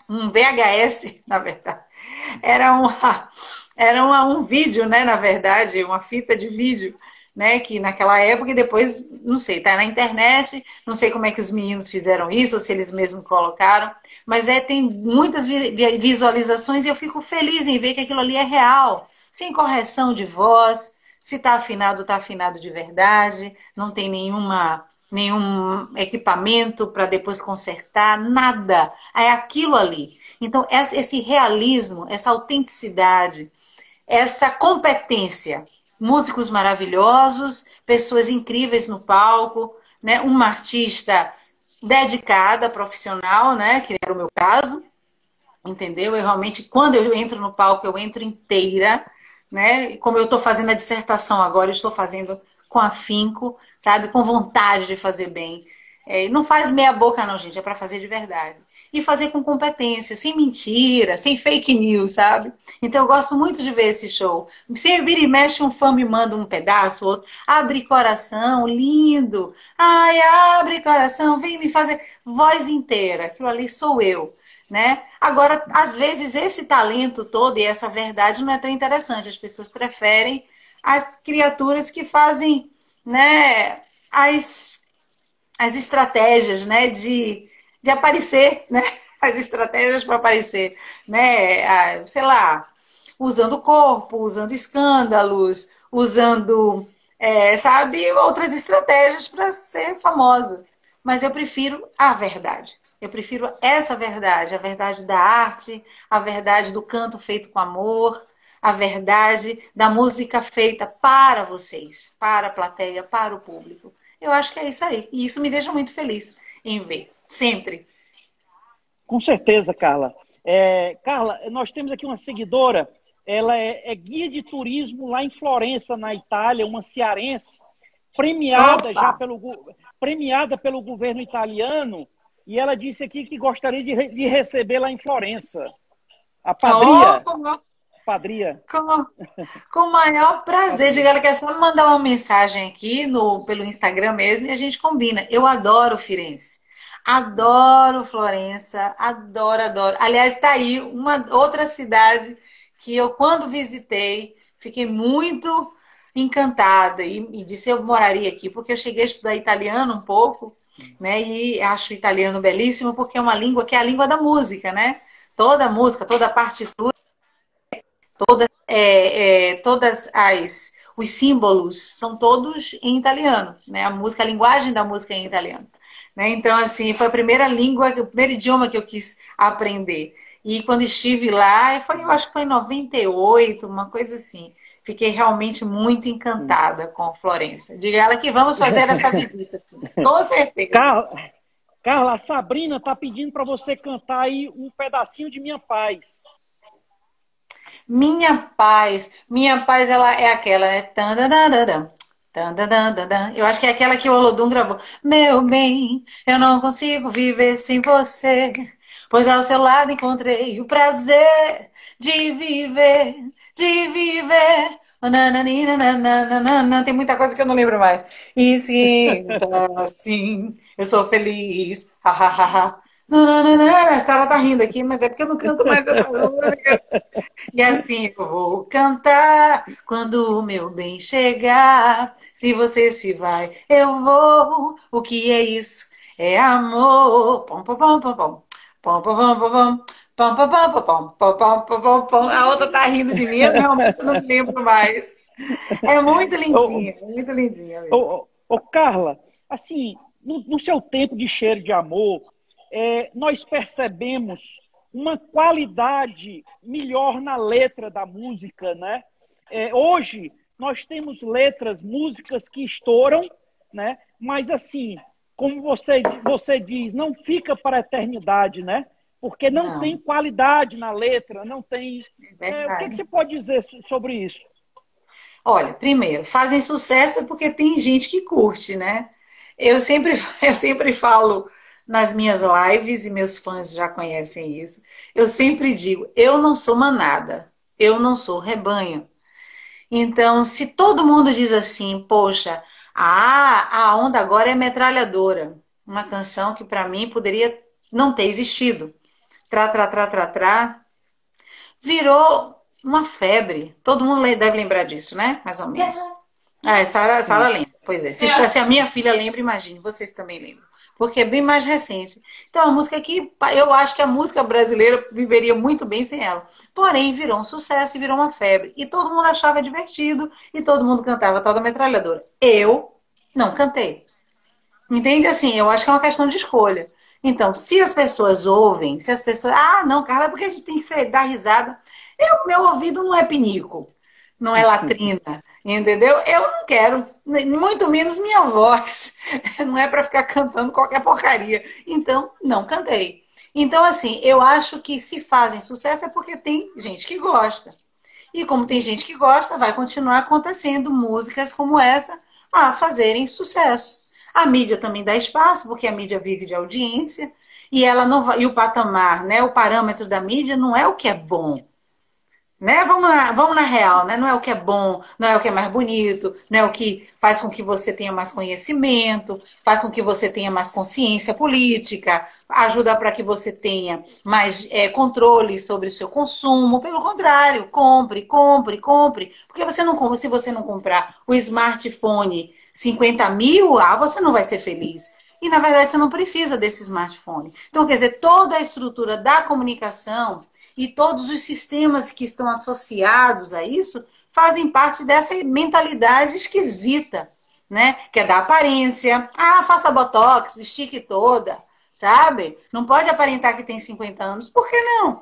um V H S, na verdade. Era, uma, era uma, um vídeo, né, na verdade, uma fita de vídeo, né, que naquela época, e depois, não sei, tá na internet, não sei como é que os meninos fizeram isso, ou se eles mesmos colocaram, mas é, tem muitas visualizações e eu fico feliz em ver que aquilo ali é real, sem correção de voz, se tá afinado, tá afinado de verdade, não tem nenhuma, nenhum equipamento para depois consertar, nada, é aquilo ali. Então, esse realismo, essa autenticidade, essa competência, músicos maravilhosos, pessoas incríveis no palco, né? Uma artista dedicada, profissional, né? Que era o meu caso, entendeu? Eu realmente, quando eu entro no palco, eu entro inteira, né? Como eu estou fazendo a dissertação agora, eu estou fazendo com afinco, sabe? Com vontade de fazer bem. É, não faz meia boca não, gente, é para fazer de verdade. E fazer com competência, sem mentira, sem fake news, sabe? Então eu gosto muito de ver esse show. Se vira e mexe, um fã me manda um pedaço, outro. Abre coração, lindo. Ai, abre coração, vem me fazer voz inteira. Aquilo ali sou eu, né? Agora, às vezes, esse talento todo e essa verdade não é tão interessante. As pessoas preferem as criaturas que fazem, né, as, as estratégias, né, de, de aparecer, né? As estratégias para aparecer, né? Ah, sei lá, usando o corpo, usando escândalos, usando, é, sabe, outras estratégias para ser famosa. Mas eu prefiro a verdade. Eu prefiro essa verdade, a verdade da arte, a verdade do canto feito com amor, a verdade da música feita para vocês, para a plateia, para o público. Eu acho que é isso aí. E isso me deixa muito feliz em ver, sempre. Com certeza, Carla. É, Carla, nós temos aqui uma seguidora, ela é, é guia de turismo lá em Florença, na Itália, uma cearense, premiada já Opa! pelo, premiada pelo governo italiano, e ela disse aqui que gostaria de, de receber lá em Florença. A Oh, Padria, como, Padria, como, com o maior prazer. Padria. Diga ela que é só me mandar uma mensagem aqui no, pelo Instagram mesmo e a gente combina. Eu adoro Firenze. Adoro Florença. Adoro, adoro. Aliás, está aí uma outra cidade que eu, quando visitei, fiquei muito encantada e, e disse eu moraria aqui, porque eu cheguei a estudar italiano um pouco, né? E acho o italiano belíssimo, porque é uma língua que é a língua da música, né? Toda a música, toda a partitura, toda, é, é, todas as os símbolos são todos em italiano, né? A música, a linguagem da música é em italiano, né? Então, assim, foi a primeira língua, o primeiro idioma que eu quis aprender. E quando estive lá, foi, eu acho que foi em noventa e oito, uma coisa assim. Fiquei realmente muito encantada com Florença. Diga ela que vamos fazer essa visita, sim. Com certeza. Carla, Carla, a Sabrina está pedindo para você cantar aí um pedacinho de Minha Paz. Minha paz, minha paz, ela é aquela, né? Tandadadadam, tandadadadam. Eu acho que é aquela que o Olodum gravou. Meu bem, eu não consigo viver sem você, pois ao seu lado encontrei o prazer de viver, de viver. Nananina. Tem muita coisa que eu não lembro mais. E sinta assim, eu sou feliz. Ha, ha, ha, ha. Não, não, não, não. A Sara tá rindo aqui, mas é porque eu não canto mais essas músicas. E assim eu vou cantar quando o meu bem chegar. Se você se vai, eu vou. O que é isso? É amor. Pom, pom, pom, pom, pom. Pom, pom, pom, pom, pom. Pom, pom, pom, pom, pom. Pom, pom, pom, pom, pom. A outra tá rindo de mim, eu realmente não me lembro mais. É muito Ô, lindinha, muito lindinha ô, mesmo. ô, ô, Carla, assim, no, no seu tempo de cheiro de amor, é, nós percebemos uma qualidade melhor na letra da música, né? É, hoje nós temos letras, músicas que estouram, né? Mas assim, como você, você diz, não fica para a eternidade, né? Porque não tem Não, qualidade na letra, não tem. é É, o que, que verdade. você pode dizer so- sobre isso? Olha, primeiro, fazem sucesso porque tem gente que curte, né? Eu sempre, eu sempre falo nas minhas lives, e meus fãs já conhecem isso, eu sempre digo, eu não sou manada, eu não sou rebanho. Então, se todo mundo diz assim, poxa, ah, a onda agora é metralhadora, uma canção que para mim poderia não ter existido. Tra, tra, tra, tra, tra. Virou uma febre. Todo mundo deve lembrar disso, né? Mais ou menos. Ah, Sara, Sara Sim. lembra. Pois é. Se, se a minha filha lembra, imagine, vocês também lembram. Porque é bem mais recente. Então, a música aqui, eu acho que a música brasileira viveria muito bem sem ela. Porém, virou um sucesso e virou uma febre. E todo mundo achava divertido. E todo mundo cantava a tal da metralhadora. Eu não cantei. Entende? Assim, eu acho que é uma questão de escolha. Então, se as pessoas ouvem, se as pessoas... Ah, não, Carla, porque a gente tem que ser, dar risada. Eu, meu ouvido não é pinico, não é latrina, entendeu? Eu não quero, muito menos minha voz. Não é para ficar cantando qualquer porcaria. Então, não cantei. Então, assim, eu acho que se fazem sucesso é porque tem gente que gosta. E como tem gente que gosta, vai continuar acontecendo músicas como essa a fazerem sucesso. A mídia também dá espaço, porque a mídia vive de audiência, e ela não vai, e o patamar, né, o parâmetro da mídia não é o que é bom. Né? Vamos na, vamos na real, né? Não é o que é bom, não é o que é mais bonito, não é o que faz com que você tenha mais conhecimento, faz com que você tenha mais consciência política, ajuda para que você tenha mais é, controle sobre o seu consumo. Pelo contrário, compre, compre, compre. Porque você não, se você não comprar o smartphone cinquenta mil, ah, você não vai ser feliz. E, na verdade, você não precisa desse smartphone. Então, quer dizer, toda a estrutura da comunicação e todos os sistemas que estão associados a isso fazem parte dessa mentalidade esquisita, né? Que é da aparência. Ah, faça botox, estique toda, sabe? Não pode aparentar que tem cinquenta anos. Por que não?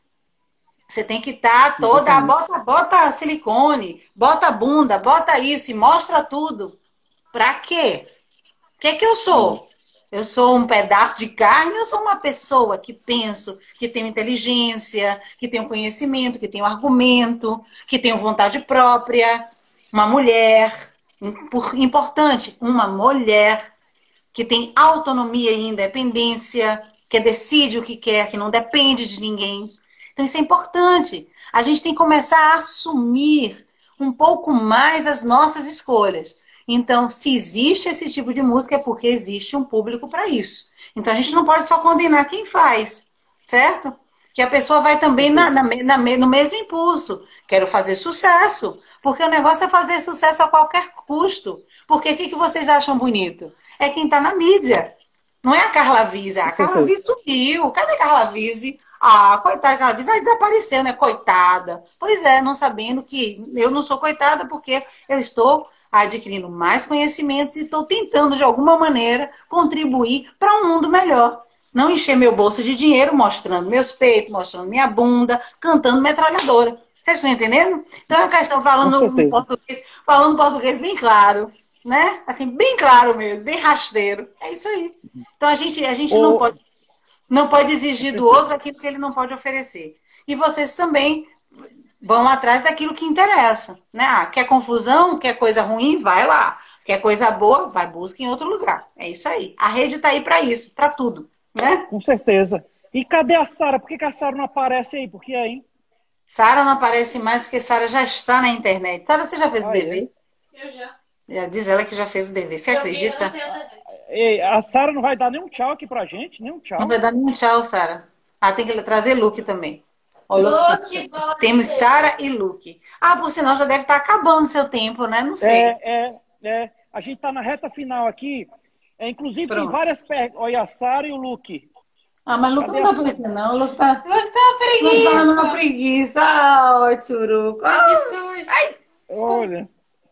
Você tem que estar toda... Bota, bota silicone, bota bunda, bota isso e mostra tudo. Pra quê? O que é que eu sou? Eu sou um pedaço de carne, eu sou uma pessoa que penso, que tenho inteligência, que tenho conhecimento, que tenho argumento, que tenho vontade própria. Uma mulher, importante, uma mulher que tem autonomia e independência, que decide o que quer, que não depende de ninguém. Então isso é importante. A gente tem que começar a assumir um pouco mais as nossas escolhas. Então, se existe esse tipo de música, é porque existe um público para isso. Então, a gente não pode só condenar quem faz, certo? Que a pessoa vai também na, na, na, no mesmo impulso. Quero fazer sucesso. Porque o negócio é fazer sucesso a qualquer custo. Porque o que, que vocês acham bonito? É quem está na mídia. Não é a Carla Vise. A Carla Vise sumiu. Cadê a Carla Vise? Ah, coitada, Carla Vise, ela desapareceu, né? Coitada. Pois é, não sabendo que eu não sou coitada porque eu estou adquirindo mais conhecimentos e estou tentando, de alguma maneira, contribuir para um mundo melhor. Não encher meu bolso de dinheiro mostrando meus peitos, mostrando minha bunda, cantando metralhadora. Vocês estão entendendo? Então é uma questão falando em português, falando português bem claro, né? Assim, bem claro mesmo, bem rasteiro. É isso aí. Então a gente, a gente não pode, não pode exigir do outro aquilo que ele não pode oferecer. E vocês também vão atrás daquilo que interessa, né? Ah, quer confusão, quer coisa ruim, vai lá. Quer coisa boa, vai busca em outro lugar. É isso aí. A rede está aí para isso, para tudo, né? Com certeza. E cadê a Sara? Por que, que a Sara não aparece aí? Por que aí? Sara não aparece mais porque Sara já está na internet. Sara, você já fez ah, o dever? Eu já. Já diz ela que já fez o dever. Você eu acredita? Vi, Ei, a Sara não vai dar nenhum tchau aqui pra gente? Nenhum tchau. Não vai dar nenhum tchau, Sara. Ah, tem que trazer Luke também. Luke, temos Sara e Luke. Ah, por sinal, já deve estar acabando o seu tempo, né? Não sei. É, é, é. A gente está na reta final aqui. É, inclusive, Pronto. Tem várias perguntas. Olha, a Sara e o Luke. Ah, mas o Luke não tá aparecendo, não. O Luke tá... Luke tá uma preguiça. Luke tá numa preguiça. Ah, tchuruco. Ah, ai. Olha.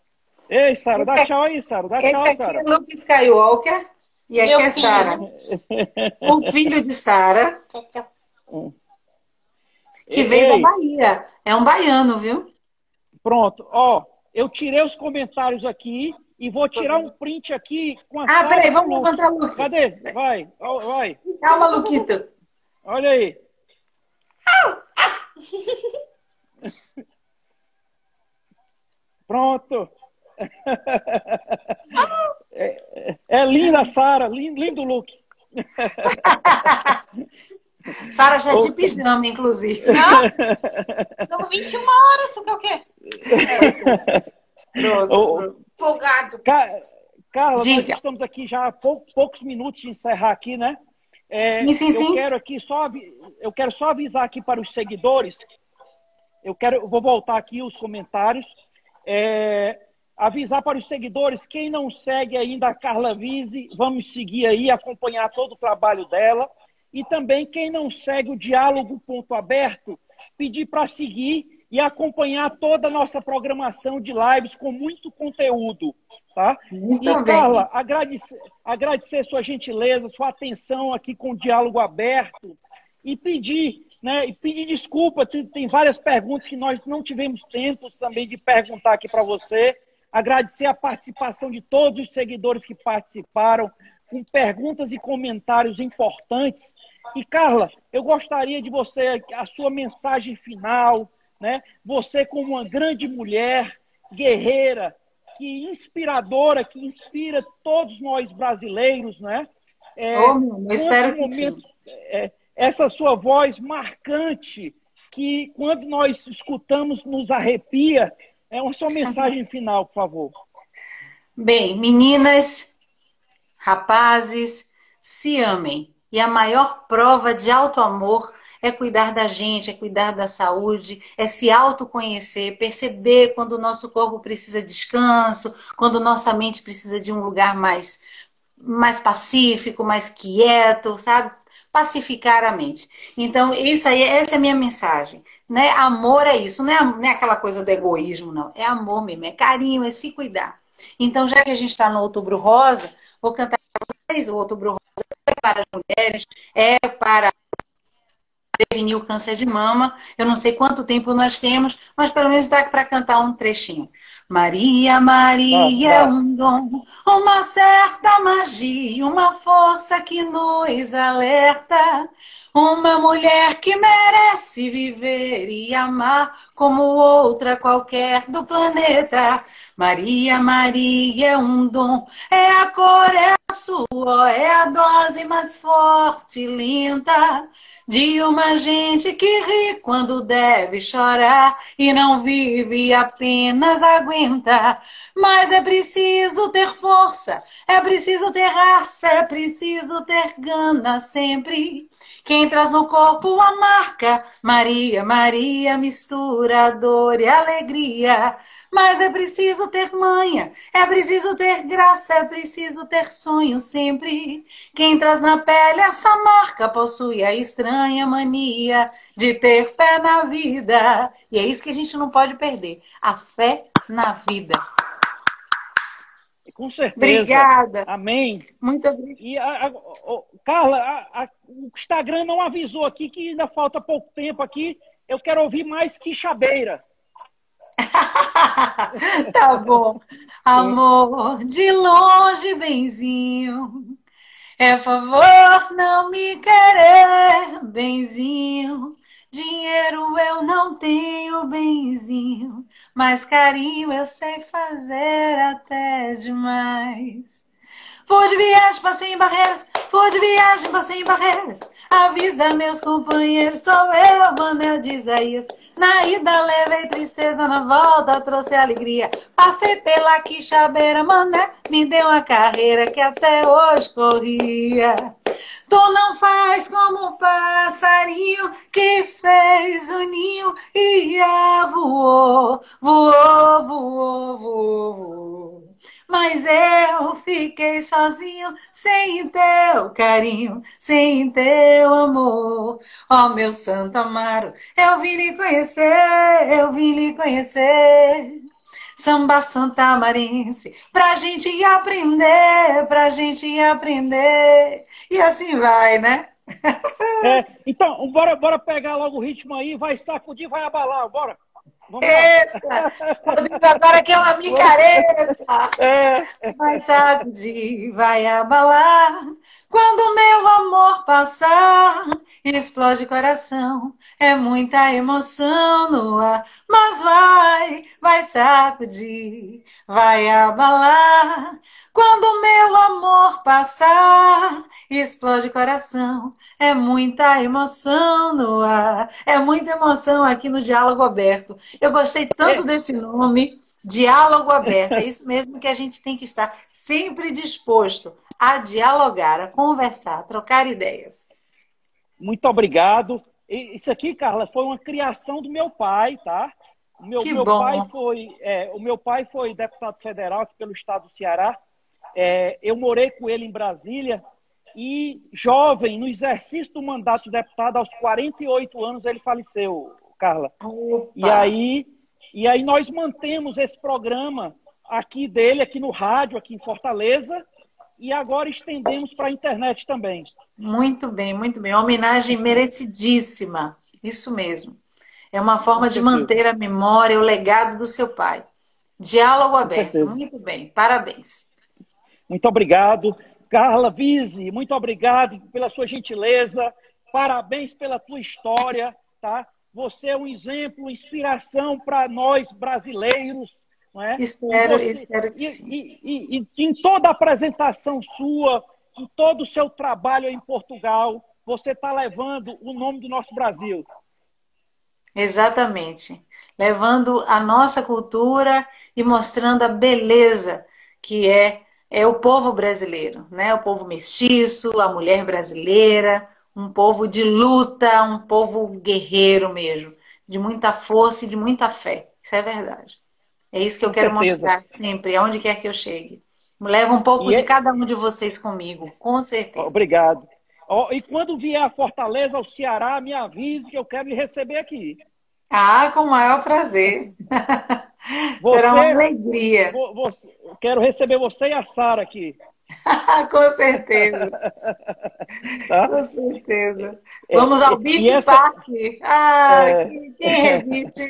Ei, Sara, dá tchau aí, Sara. Dá tchau, Sara. Esse aqui é Luke Skywalker. E aqui Meu é Sara. O filho de Sara. Que veio Ei. da Bahia. É um baiano, viu? Pronto. Ó, eu tirei os comentários aqui e vou tirar um print aqui com a Ah, Sara peraí, vamos levantar o Luke. Cadê? Vai, vai. Calma, Luquito. Olha aí. Pronto. É, é linda, Sara. Lindo, lindo look. Sara já de pijama, inclusive. Não? São vinte e uma horas, tu quer o quê? Pronto. Folgado. Carla, Diga. Nós estamos aqui já há pou, poucos minutos de encerrar aqui, né? É, sim, sim, eu sim. quero aqui só, eu quero só avisar aqui para os seguidores, eu quero, eu vou voltar aqui os comentários, é, avisar para os seguidores, quem não segue ainda a Carla Vise, vamos seguir aí, acompanhar todo o trabalho dela, e também quem não segue o Diálogo Ponto Aberto, pedir para seguir e acompanhar toda a nossa programação de lives com muito conteúdo, tá? Muito E, bem. Carla, agradecer, agradecer sua gentileza, sua atenção aqui com o Diálogo Aberto e pedir, né, e pedir desculpa, tem, tem várias perguntas que nós não tivemos tempo também de perguntar aqui para você, agradecer a participação de todos os seguidores que participaram, com perguntas e comentários importantes. E, Carla, eu gostaria de você, a sua mensagem final, né? Você como uma grande mulher, guerreira, que inspiradora, que inspira todos nós brasileiros, né? É, Oh, meu, eu espero que momentos, sim. é, essa sua voz marcante, que quando nós escutamos nos arrepia, é uma sua mensagem final, por favor. Bem, meninas, rapazes, se amem. E a maior prova de auto-amor é cuidar da gente, é cuidar da saúde, é se autoconhecer, perceber quando o nosso corpo precisa de descanso, quando nossa mente precisa de um lugar mais, mais pacífico, mais quieto, sabe? Pacificar a mente. Então, isso aí, essa é a minha mensagem. Né? Amor é isso, não é, não é aquela coisa do egoísmo, não. É amor mesmo, é carinho, é se cuidar. Então, já que a gente está no Outubro Rosa, vou cantar para vocês. O Outubro Rosa é para as mulheres, é para prevenir o câncer de mama. Eu não sei quanto tempo nós temos, mas pelo menos dá para cantar um trechinho. Maria, Maria é um dom, uma certa magia, uma força que nos alerta. Uma mulher que merece viver e amar como outra qualquer do planeta. Maria, Maria é um dom, é a cor, é a suor, é a dose mais forte e lenta de uma gente que ri quando deve chorar e não vive e apenas aguenta. Mas é preciso ter força, é preciso ter raça, é preciso ter gana sempre. Quem traz no corpo a marca, Maria, Maria, mistura dor e alegria. Mas é preciso ter manha, é preciso ter graça, é preciso ter sonho sempre. Quem traz na pele essa marca possui a estranha mania de ter fé na vida. E é isso que a gente não pode perder, a fé na vida. Com certeza. Obrigada. Amém. Muito obrigada. E, a, a, a, Carla, a, a, o Instagram não avisou aqui que ainda falta pouco tempo aqui. Eu quero ouvir mais Quixabeira. Tá bom. Amor, de longe, benzinho. É favor não me querer, benzinho. Dinheiro eu não tenho, benzinho. Mas carinho eu sei fazer até demais. Vou de viagem, passei em Barreiras. Vou de viagem, passei em Barreiras. Avisa meus companheiros, sou eu, Manel de Isaías. Na ida levei tristeza, na volta trouxe alegria. Passei pela Quixabeira, Mané, me deu uma carreira que até hoje corria. Tu não faz como o passarinho que fez o ninho e já voou, voou, voou, voou, voou. Mas eu fiquei sozinho, sem teu carinho, sem teu amor. Ó meu Santo Amaro, eu vim lhe conhecer, eu vim lhe conhecer. Samba santamarense, pra gente aprender, pra gente aprender. E assim vai, né? É, então, bora, bora pegar logo o ritmo aí, vai sacudir, vai abalar, bora. Vamos lá. Eita! Rodrigo agora que é uma micareta. É. Vai sacudir, vai abalar. Quando meu amor passar, explode coração. É muita emoção no ar. Mas vai, vai sacudir, vai abalar. Quando meu amor passar, explode coração. É muita emoção no ar. É muita emoção aqui no Diálogo Aberto. Eu gostei tanto É, desse nome, diálogo aberto. É isso mesmo que a gente tem que estar sempre disposto a dialogar, a conversar, a trocar ideias. muito obrigado. E isso aqui, Carla, foi uma criação do meu pai, tá? O meu, Que meu pai bom. foi, é, o meu pai foi deputado federal aqui pelo estado do Ceará. É, eu morei com ele em Brasília e, jovem, no exercício do mandato de deputado, aos quarenta e oito anos, ele faleceu, Carla. E Opa! aí, e aí nós mantemos esse programa aqui dele, aqui no rádio, aqui em Fortaleza, e agora estendemos para a internet também. Muito bem, muito bem. Homenagem merecidíssima. Isso mesmo. É uma Com forma de certeza, manter a memória, o legado do seu pai. Diálogo com aberto. certeza. Muito bem. Parabéns. Muito obrigado. Carla Vise, muito obrigado pela sua gentileza. Parabéns pela tua história, tá? Você é um exemplo, inspiração para nós brasileiros, não é? E Espero, você, espero que e, sim. e, e, e em toda a apresentação sua, em todo o seu trabalho em Portugal, você está levando o nome do nosso Brasil. Exatamente. Levando a nossa cultura e mostrando a beleza que é, é o povo brasileiro, né? O povo mestiço, a mulher brasileira, um povo de luta, um povo guerreiro mesmo, de muita força e de muita fé. Isso é verdade. É isso que eu Com quero certeza. mostrar sempre, aonde quer que eu chegue. Leva um pouco E de é, cada um de vocês comigo, com certeza. obrigado. Ó, e quando vier a Fortaleza, ao Ceará, me avise que eu quero lhe receber aqui. Ah, com o maior prazer. Será uma Você, alegria. vo- você, eu quero receber você e a Sara aqui, Com certeza, tá? com certeza. É, Vamos ao e, e Beach essa, Park. Ah, é, quem, quem resiste?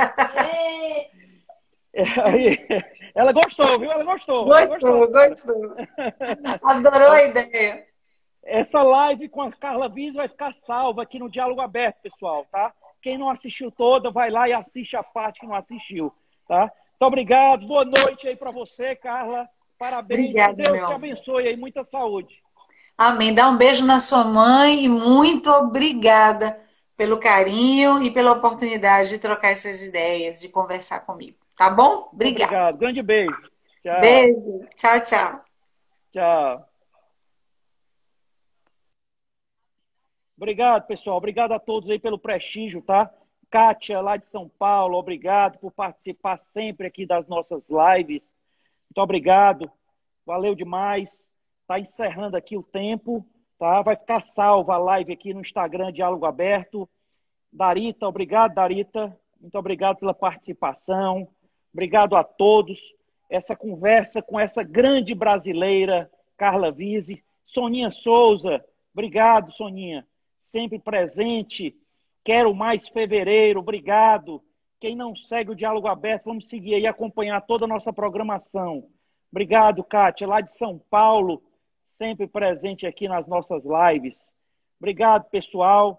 é, aí, ela gostou, viu? Ela gostou, ela gostou, Gostou, Sara. gostou. Adorou a ideia. Essa live com a Carla Viz vai ficar salva aqui no Diálogo Aberto, pessoal, tá? Quem não assistiu toda, vai lá e assiste a parte que não assistiu, tá? Muito obrigado, boa noite aí para você, Carla. Parabéns, que Obrigada, Deus meu te amor. abençoe aí, muita saúde. Amém. Dá um beijo na sua mãe e muito obrigada pelo carinho e pela oportunidade de trocar essas ideias, de conversar comigo. Tá bom? Muito Obrigada. obrigado, grande beijo. Tchau, Beijo. Tchau, tchau. tchau. Obrigado, pessoal. Obrigado a todos aí pelo prestígio, tá? Kátia, lá de São Paulo, obrigado por participar sempre aqui das nossas lives. Muito obrigado. Valeu demais. Tá encerrando aqui o tempo, tá? Vai ficar salva a live aqui no Instagram, Diálogo Aberto. Darita, obrigado, Darita. Muito obrigado pela participação. Obrigado a todos. Essa conversa com essa grande brasileira, Carla Vise. Soninha Souza, obrigado, Soninha. Sempre presente. Quero mais fevereiro, obrigado. Quem não segue o Diálogo Aberto, vamos seguir aí, acompanhar toda a nossa programação. Obrigado, Kátia, lá de São Paulo, sempre presente aqui nas nossas lives. Obrigado, pessoal.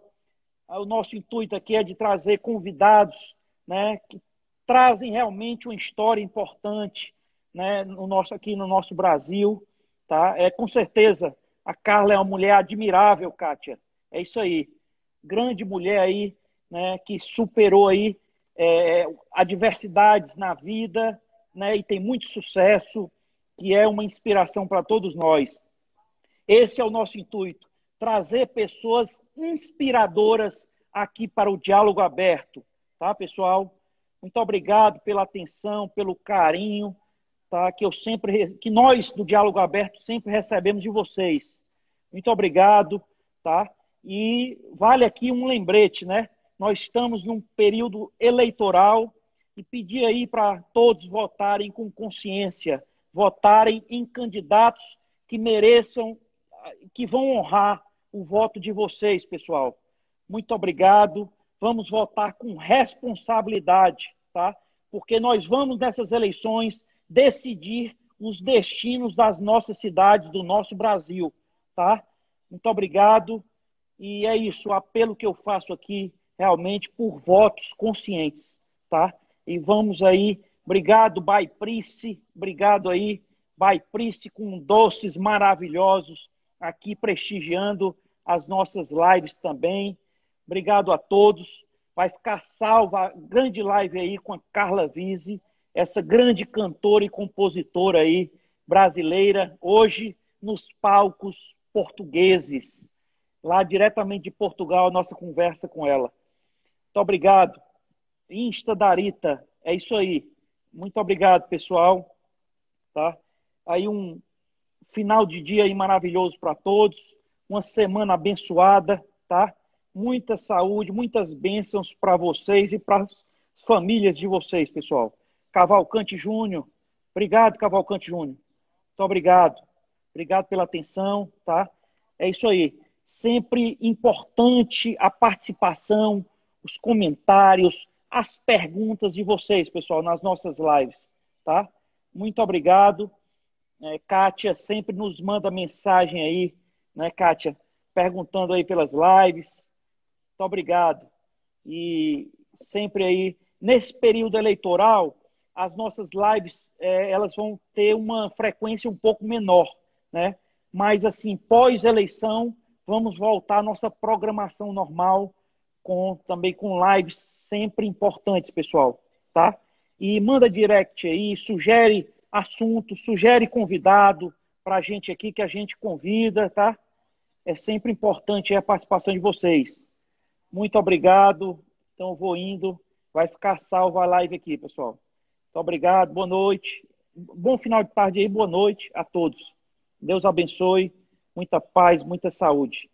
O nosso intuito aqui é de trazer convidados, né, que trazem realmente uma história importante, né, no nosso, aqui no nosso Brasil. Tá? É, com certeza, a Carla é uma mulher admirável, Kátia. É isso aí. Grande mulher aí, né, que superou aí, é, adversidades na vida, né, e tem muito sucesso, que é uma inspiração para todos nós. Esse é o nosso intuito, trazer pessoas inspiradoras aqui para o Diálogo Aberto, tá, pessoal? Muito obrigado pela atenção, pelo carinho, tá? Que eu sempre, que nós do Diálogo Aberto sempre recebemos de vocês. Muito obrigado, tá? E vale aqui um lembrete, né? Nós estamos num período eleitoral e pedir aí para todos votarem com consciência, votarem em candidatos que mereçam, que vão honrar o voto de vocês, pessoal. Muito obrigado. Vamos votar com responsabilidade, tá? Porque nós vamos, nessas eleições, decidir os destinos das nossas cidades, do nosso Brasil, tá? Muito obrigado. E é isso, o apelo que eu faço aqui, realmente, por votos conscientes, tá? E vamos aí. Obrigado, Baiprice. Obrigado aí, Baiprice, com doces maravilhosos aqui prestigiando as nossas lives também. Obrigado a todos. Vai ficar salva a grande live aí com a Carla Vise, essa grande cantora e compositora aí brasileira, hoje nos palcos portugueses, lá diretamente de Portugal, a nossa conversa com ela. Muito obrigado. Insta Darita, é isso aí. Muito obrigado, pessoal. Tá? Aí um final de dia aí maravilhoso para todos, uma semana abençoada, tá? Muita saúde, muitas bênçãos para vocês e para as famílias de vocês, pessoal. Cavalcante Júnior, obrigado, Cavalcante Júnior. Muito obrigado. Obrigado pela atenção, tá? É isso aí. Sempre importante a participação, os comentários, as perguntas de vocês, pessoal, nas nossas lives, tá? Muito obrigado. É, Kátia sempre nos manda mensagem aí, né, Kátia? Perguntando aí pelas lives. Muito obrigado. E sempre aí, nesse período eleitoral, as nossas lives, é, elas vão ter uma frequência um pouco menor, né? Mas, assim, pós-eleição, vamos voltar à nossa programação normal, com, também com lives sempre importantes, pessoal, tá? E manda direct aí, sugere assunto, sugere convidado para a gente aqui, que a gente convida, tá? É sempre importante a participação de vocês. Muito obrigado. Então, eu vou indo. Vai ficar salva a live aqui, pessoal. Muito obrigado. Boa noite. Bom final de tarde aí. Boa noite a todos. Deus abençoe. Muita paz, muita saúde.